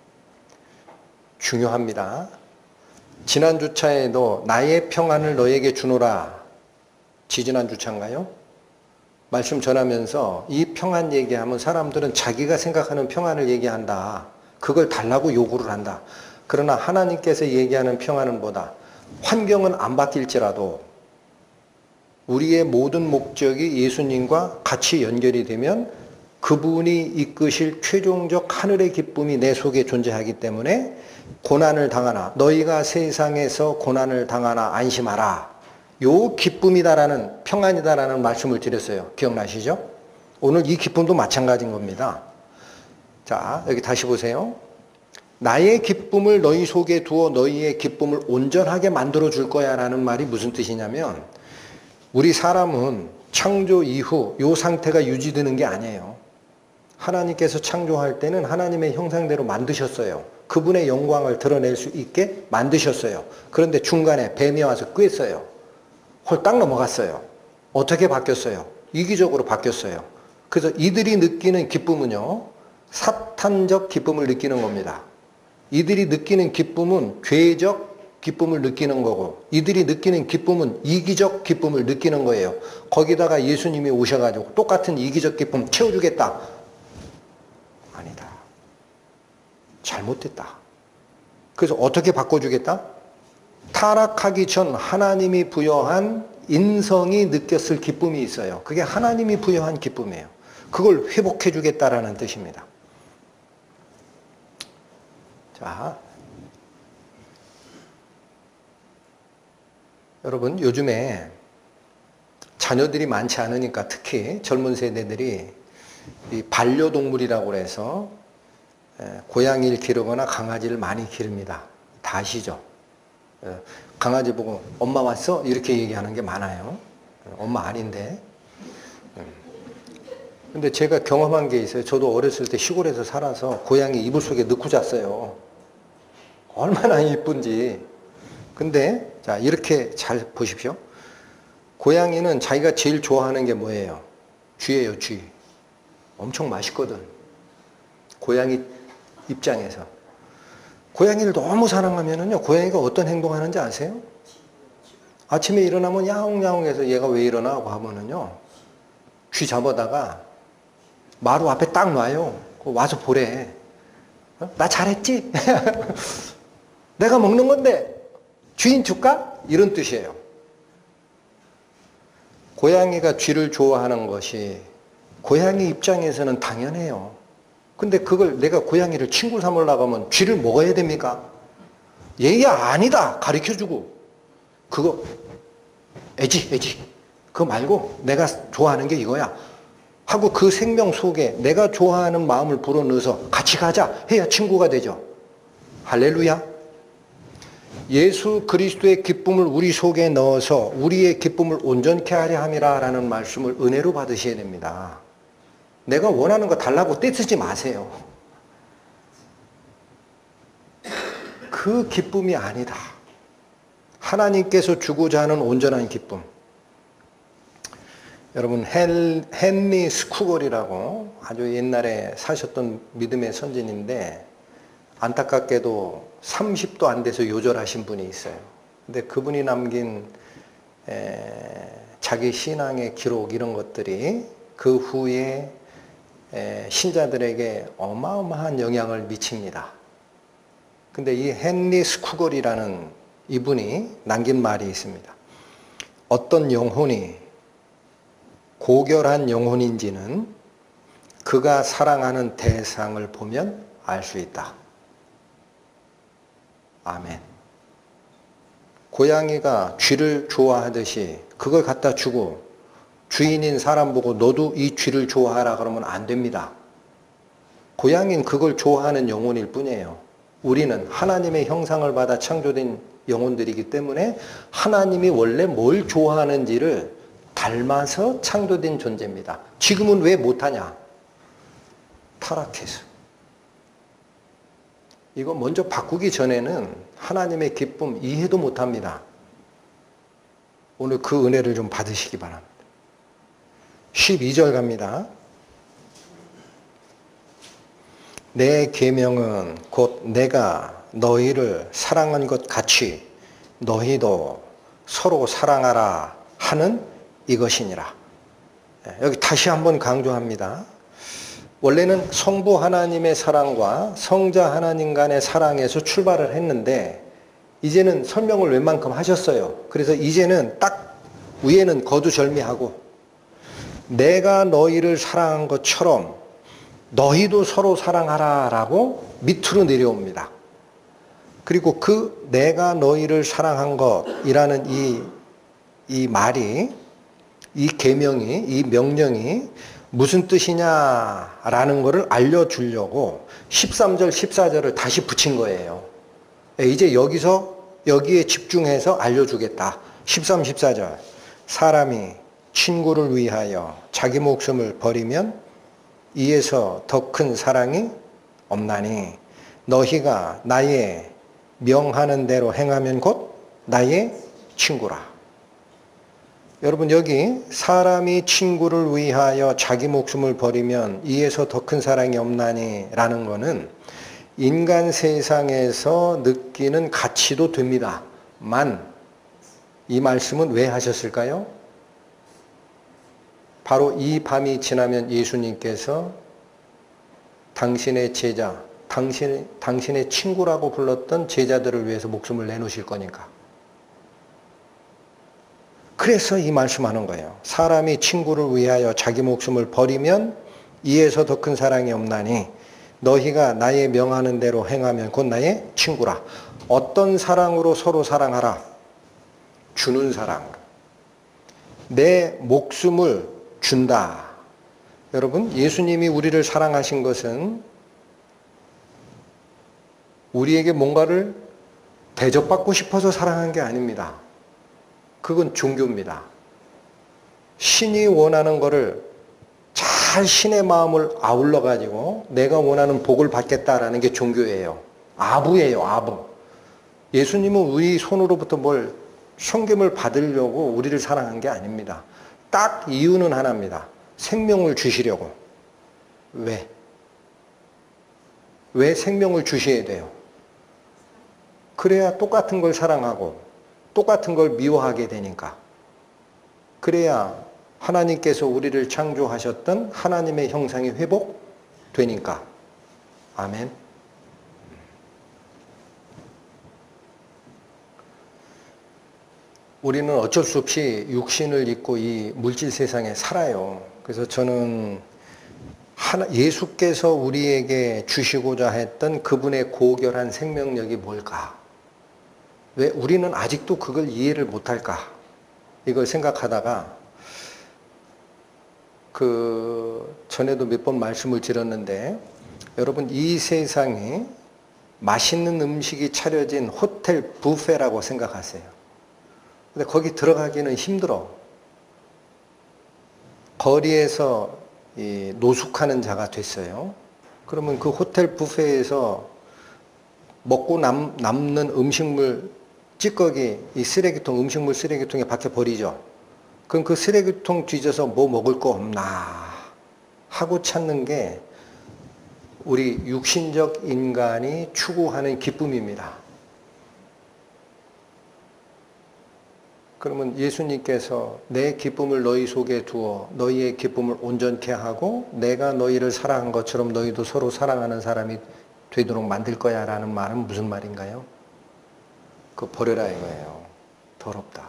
중요합니다. 지난 주차에도 나의 평안을 너에게 주노라. 지지난 주차인가요? 말씀 전하면서 이 평안 얘기하면 사람들은 자기가 생각하는 평안을 얘기한다. 그걸 달라고 요구를 한다. 그러나 하나님께서 얘기하는 평안은 뭐다? 환경은 안 바뀔지라도 우리의 모든 목적이 예수님과 같이 연결이 되면 그분이 이끄실 최종적 하늘의 기쁨이 내 속에 존재하기 때문에 고난을 당하나 너희가 세상에서 고난을 당하나 안심하라. 요 기쁨이다라는 평안이다라는 말씀을 드렸어요. 기억나시죠? 오늘 이 기쁨도 마찬가지인 겁니다. 자, 여기 다시 보세요. 나의 기쁨을 너희 속에 두어 너희의 기쁨을 온전하게 만들어 줄 거야 라는 말이 무슨 뜻이냐면 우리 사람은 창조 이후 요 상태가 유지되는 게 아니에요. 하나님께서 창조할 때는 하나님의 형상대로 만드셨어요. 그분의 영광을 드러낼 수 있게 만드셨어요. 그런데 중간에 뱀이 와서 꿰어요. 홀딱 넘어갔어요. 어떻게 바뀌었어요? 이기적으로 바뀌었어요. 그래서 이들이 느끼는 기쁨은요, 사탄적 기쁨을 느끼는 겁니다. 이들이 느끼는 기쁨은 죄적 기쁨을 느끼는 거고, 이들이 느끼는 기쁨은 이기적 기쁨을 느끼는 거예요. 거기다가 예수님이 오셔가지고 똑같은 이기적 기쁨 채워주겠다. 아니다. 잘못됐다. 그래서 어떻게 바꿔주겠다? 타락하기 전 하나님이 부여한 인성이 느꼈을 기쁨이 있어요. 그게 하나님이 부여한 기쁨이에요. 그걸 회복해 주겠다라는 뜻입니다. 자, 여러분 요즘에 자녀들이 많지 않으니까 특히 젊은 세대들이 이 반려동물이라고 해서 고양이를 기르거나 강아지를 많이 기릅니다. 다 아시죠? 강아지 보고 엄마 왔어? 이렇게 얘기하는 게 많아요. 엄마 아닌데. 근데 제가 경험한 게 있어요. 저도 어렸을 때 시골에서 살아서 고양이 이불 속에 넣고 잤어요. 얼마나 이쁜지. 근데 자 이렇게 잘 보십시오. 고양이는 자기가 제일 좋아하는 게 뭐예요? 쥐예요, 쥐. 엄청 맛있거든. 고양이 입장에서. 고양이를 너무 사랑하면은요, 고양이가 어떤 행동하는지 아세요? 아침에 일어나면 야옹야옹해서 얘가 왜 일어나? 하고 하면은요, 쥐 잡아다가 마루 앞에 딱 놔요. 와서 보래. 나 잘했지? 내가 먹는 건데 주인 줄까? 이런 뜻이에요. 고양이가 쥐를 좋아하는 것이 고양이 입장에서는 당연해요. 근데 그걸 내가 고양이를 친구 삼으려고 하면 쥐를 먹어야 됩니까? 얘야 아니다 가르쳐주고 그거 애지 그거 말고 내가 좋아하는 게 이거야 하고 그 생명 속에 내가 좋아하는 마음을 불어넣어서 같이 가자 해야 친구가 되죠. 할렐루야. 예수 그리스도의 기쁨을 우리 속에 넣어서 우리의 기쁨을 온전케 하려 함이라 라는 말씀을 은혜로 받으셔야 됩니다. 내가 원하는 거 달라고 떼쓰지 마세요. 그 기쁨이 아니다. 하나님께서 주고자 하는 온전한 기쁨. 여러분 헨리 스쿠걸이라고 아주 옛날에 사셨던 믿음의 선진인데 안타깝게도 30도 안 돼서 요절하신 분이 있어요. 근데 그분이 남긴 자기 신앙의 기록 이런 것들이 그 후에 신자들에게 어마어마한 영향을 미칩니다. 근데 이 헨리 스쿠걸이라는 이분이 남긴 말이 있습니다. 어떤 영혼이 고결한 영혼인지는 그가 사랑하는 대상을 보면 알 수 있다. 아멘. 고양이가 쥐를 좋아하듯이 그걸 갖다 주고 주인인 사람 보고 너도 이 쥐를 좋아하라 그러면 안 됩니다. 고양이는 그걸 좋아하는 영혼일 뿐이에요. 우리는 하나님의 형상을 받아 창조된 영혼들이기 때문에 하나님이 원래 뭘 좋아하는지를 닮아서 창조된 존재입니다. 지금은 왜 못하냐? 타락해서. 이거 먼저 바꾸기 전에는 하나님의 기쁨 이해도 못합니다. 오늘 그 은혜를 좀 받으시기 바랍니다. 12절 갑니다. 내 계명은 곧 내가 너희를 사랑한 것 같이 너희도 서로 사랑하라 하는 이것이니라. 여기 다시 한번 강조합니다. 원래는 성부 하나님의 사랑과 성자 하나님 간의 사랑에서 출발을 했는데 이제는 설명을 웬만큼 하셨어요. 그래서 이제는 딱 위에는 거두절미하고 내가 너희를 사랑한 것처럼 너희도 서로 사랑하라 라고 밑으로 내려옵니다. 그리고 그 내가 너희를 사랑한 것이라는 이 말이, 이 계명이, 이 명령이 무슨 뜻이냐라는 것을 알려주려고 13절, 14절을 다시 붙인 거예요. 이제 여기에 집중해서 알려주겠다. 13, 14절. 사람이 친구를 위하여 자기 목숨을 버리면 이에서 더 큰 사랑이 없나니 너희가 나의 명하는 대로 행하면 곧 나의 친구라. 여러분 여기 사람이 친구를 위하여 자기 목숨을 버리면 이에서 더 큰 사랑이 없나니 라는 거는 인간 세상에서 느끼는 가치도 됩니다. 이 말씀은 왜 하셨을까요? 바로 이 밤이 지나면 예수님께서 당신의 제자, 당신의 친구라고 불렀던 제자들을 위해서 목숨을 내놓으실 거니까. 그래서 이 말씀하는 거예요. 사람이 친구를 위하여 자기 목숨을 버리면 이에서 더 큰 사랑이 없나니 너희가 나의 명하는 대로 행하면 곧 나의 친구라. 어떤 사랑으로 서로 사랑하라? 주는 사랑으로. 내 목숨을 준다. 여러분, 예수님이 우리를 사랑하신 것은 우리에게 뭔가를 대접받고 싶어서 사랑한 게 아닙니다. 그건 종교입니다. 신이 원하는 거를 잘 신의 마음을 아울러 가지고 내가 원하는 복을 받겠다라는 게 종교예요. 아부예요, 아부. 예수님은 우리 손으로부터 뭘 성김을 받으려고 우리를 사랑한 게 아닙니다. 딱 이유는 하나입니다. 생명을 주시려고. 왜? 왜 생명을 주셔야 돼요? 그래야 똑같은 걸 사랑하고 똑같은 걸 미워하게 되니까. 그래야 하나님께서 우리를 창조하셨던 하나님의 형상이 회복되니까. 아멘. 우리는 어쩔 수 없이 육신을 입고 이 물질 세상에 살아요. 그래서 저는 예수께서 우리에게 주시고자 했던 그분의 고결한 생명력이 뭘까? 왜 우리는 아직도 그걸 이해를 못할까? 이걸 생각하다가 전에도 몇 번 말씀을 드렸는데 여러분 이 세상에 맛있는 음식이 차려진 호텔 뷔페라고 생각하세요. 근데 거기 들어가기는 힘들어. 거리에서 노숙하는 자가 됐어요. 그러면 그 호텔 뷔페에서 먹고 남는 음식물 찌꺼기, 이 쓰레기통, 음식물 쓰레기통에 밖에 버리죠. 그럼 그 쓰레기통 뒤져서 뭐 먹을 거 없나 하고 찾는 게 우리 육신적 인간이 추구하는 기쁨입니다. 그러면 예수님께서 내 기쁨을 너희 속에 두어 너희의 기쁨을 온전케 하고 내가 너희를 사랑한 것처럼 너희도 서로 사랑하는 사람이 되도록 만들 거야 라는 말은 무슨 말인가요? 그거 버려라 이거예요. 더럽다.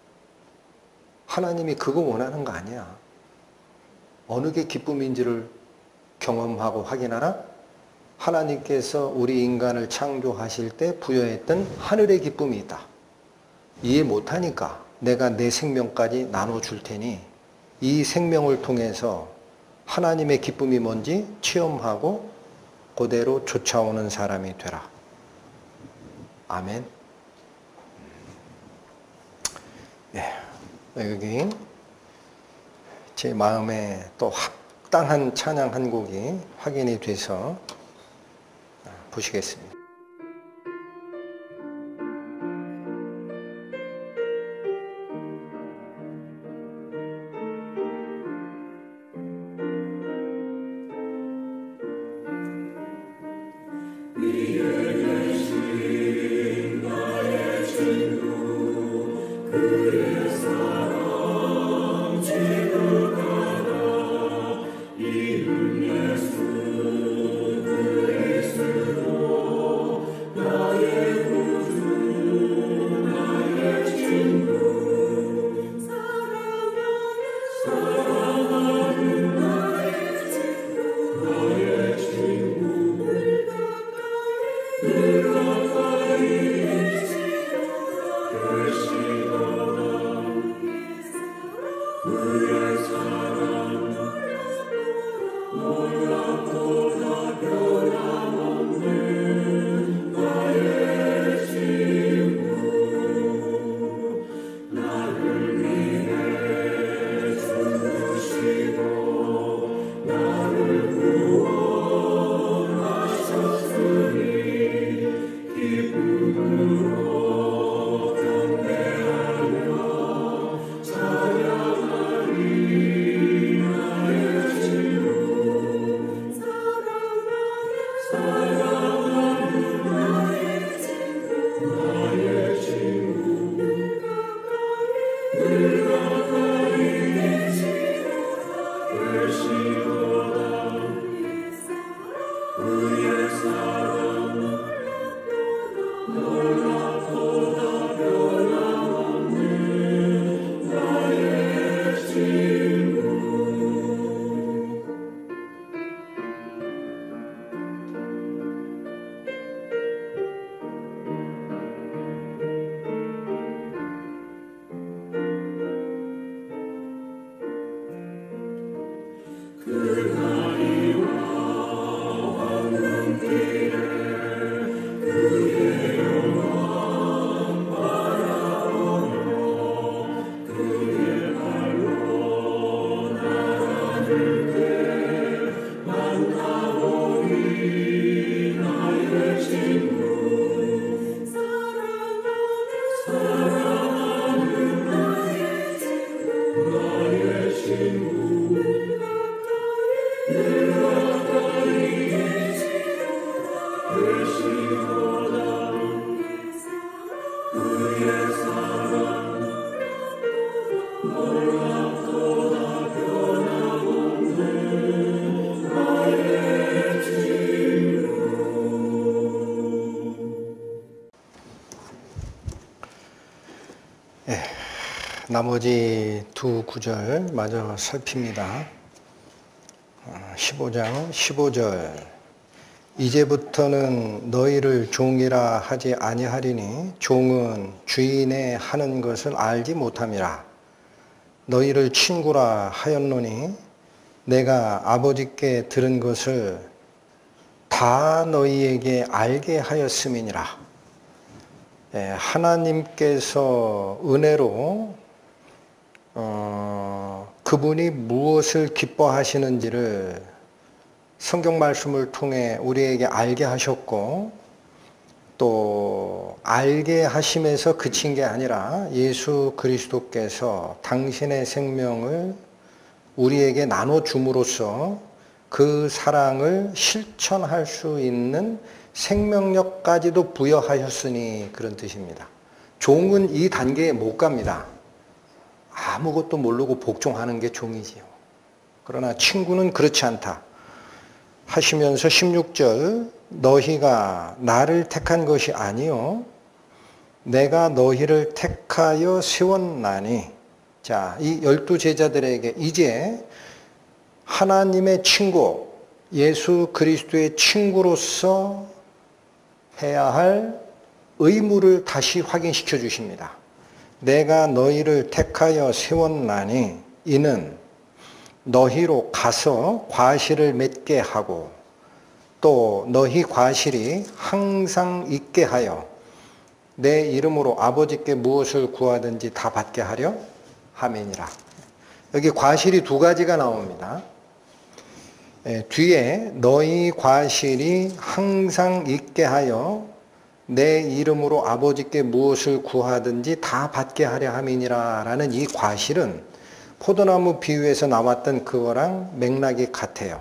하나님이 그거 원하는 거 아니야. 어느 게 기쁨인지를 경험하고 확인하라. 하나님께서 우리 인간을 창조하실 때 부여했던 하늘의 기쁨이 있다. 이해 못하니까 내가 내 생명까지 나눠줄 테니 이 생명을 통해서 하나님의 기쁨이 뭔지 체험하고 그대로 쫓아오는 사람이 되라. 아멘. 예, 여기 제 마음에 또 합당한 찬양 한 곡이 확인이 돼서 보시겠습니다. 나머지 두 구절 마저 살핍니다. 15장 15절 이제부터는 너희를 종이라 하지 아니하리니 종은 주인의 하는 것을 알지 못함이라. 너희를 친구라 하였노니 내가 아버지께 들은 것을 다 너희에게 알게 하였음이니라. 하나님께서 은혜로 그분이 무엇을 기뻐하시는지를 성경 말씀을 통해 우리에게 알게 하셨고, 또 알게 하심에서 그친 게 아니라 예수 그리스도께서 당신의 생명을 우리에게 나눠줌으로써 그 사랑을 실천할 수 있는 생명력까지도 부여하셨으니 그런 뜻입니다. 종은 이 단계에 못 갑니다. 아무것도 모르고 복종하는 게 종이지요. 그러나 친구는 그렇지 않다 하시면서 16절 너희가 나를 택한 것이 아니요 내가 너희를 택하여 세웠나니. 자, 이 12제자들에게 이제 하나님의 친구, 예수 그리스도의 친구로서 해야 할 의무를 다시 확인시켜 주십니다. 내가 너희를 택하여 세웠나니 이는 너희로 가서 과실을 맺게 하고 또 너희 과실이 항상 있게 하여 내 이름으로 아버지께 무엇을 구하든지 다 받게 하려 함이니라. 여기 과실이 두 가지가 나옵니다. 뒤에 너희 과실이 항상 있게 하여 내 이름으로 아버지께 무엇을 구하든지 다 받게 하려 함이니라 라는 이 과실은 포도나무 비유에서 나왔던 그거랑 맥락이 같아요.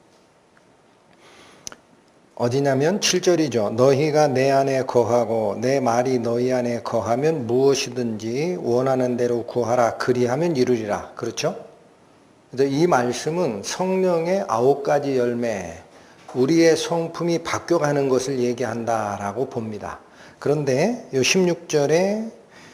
어디냐면 7절이죠. 너희가 내 안에 거하고 내 말이 너희 안에 거하면 무엇이든지 원하는 대로 구하라. 그리하면 이루리라. 그렇죠? 그래서 이 말씀은 성령의 9가지 열매, 우리의 성품이 바뀌어가는 것을 얘기한다라고 봅니다. 그런데 이 16절에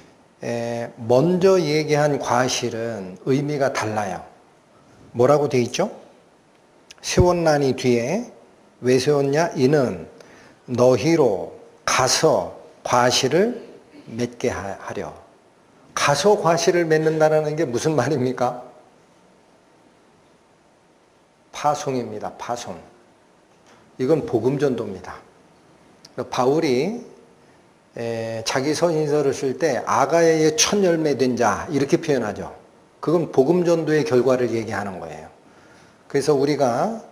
먼저 얘기한 과실은 의미가 달라요. 뭐라고 돼 있죠? 세웠나니 뒤에 왜 세웠냐? 이는 너희로 가서 과실을 맺게 하려. 가서 과실을 맺는다는 게 무슨 말입니까? 파송입니다. 파송. 이건 복음전도입니다. 바울이 자기 서신서를 쓸 때 아가야의 첫 열매 된 자 이렇게 표현하죠. 그건 복음전도의 결과를 얘기하는 거예요. 그래서 우리가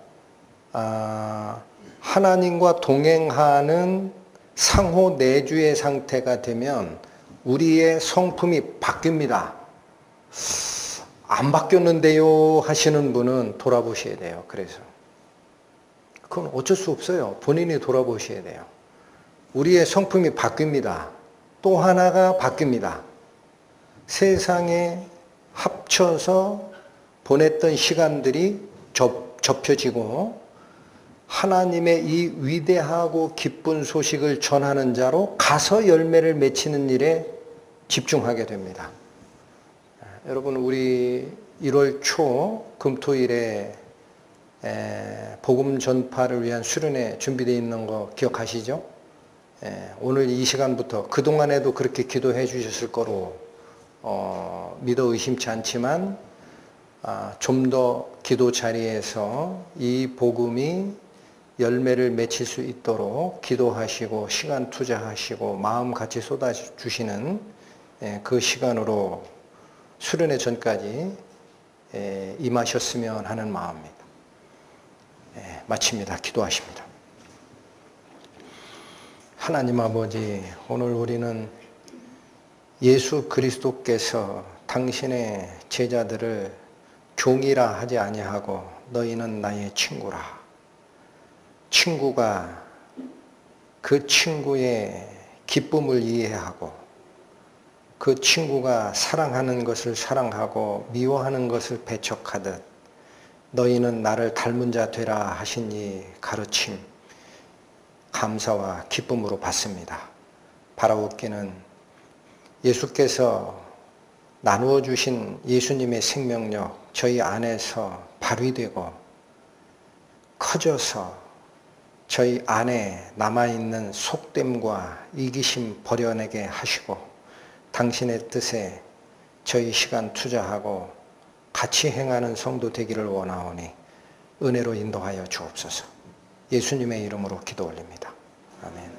하나님과 동행하는 상호 내주의 상태가 되면 우리의 성품이 바뀝니다. 안 바뀌었는데요 하시는 분은 돌아보셔야 돼요. 그래서 그건 어쩔 수 없어요. 본인이 돌아보셔야 돼요. 우리의 성품이 바뀝니다. 또 하나가 바뀝니다. 세상에 합쳐서 보냈던 시간들이 접혀지고 하나님의 이 위대하고 기쁜 소식을 전하는 자로 가서 열매를 맺히는 일에 집중하게 됩니다. 여러분, 우리 1월 초 금토일에 복음 전파를 위한 수련회 준비되어 있는 거 기억하시죠? 오늘 이 시간부터 그동안에도 그렇게 기도해 주셨을 거로 믿어 의심치 않지만 좀 더 기도 자리에서 이 복음이 열매를 맺힐 수 있도록 기도하시고 시간 투자하시고 마음 같이 쏟아주시는 그 시간으로 수련회 전까지 임하셨으면 하는 마음입니다. 마칩니다. 기도하십니다. 하나님 아버지, 오늘 우리는 예수 그리스도께서 당신의 제자들을 종이라 하지 아니하고 너희는 나의 친구라. 친구가 그 친구의 기쁨을 이해하고 그 친구가 사랑하는 것을 사랑하고 미워하는 것을 배척하듯 너희는 나를 닮은 자 되라 하신 이 가르침 감사와 기쁨으로 받습니다. 바라옵기는 예수께서 나누어 주신 예수님의 생명력 저희 안에서 발휘되고 커져서 저희 안에 남아있는 속됨과 이기심 버려내게 하시고 당신의 뜻에 저희 시간 투자하고 같이 행하는 성도 되기를 원하오니 은혜로 인도하여 주옵소서. 예수님의 이름으로 기도 올립니다. 아멘.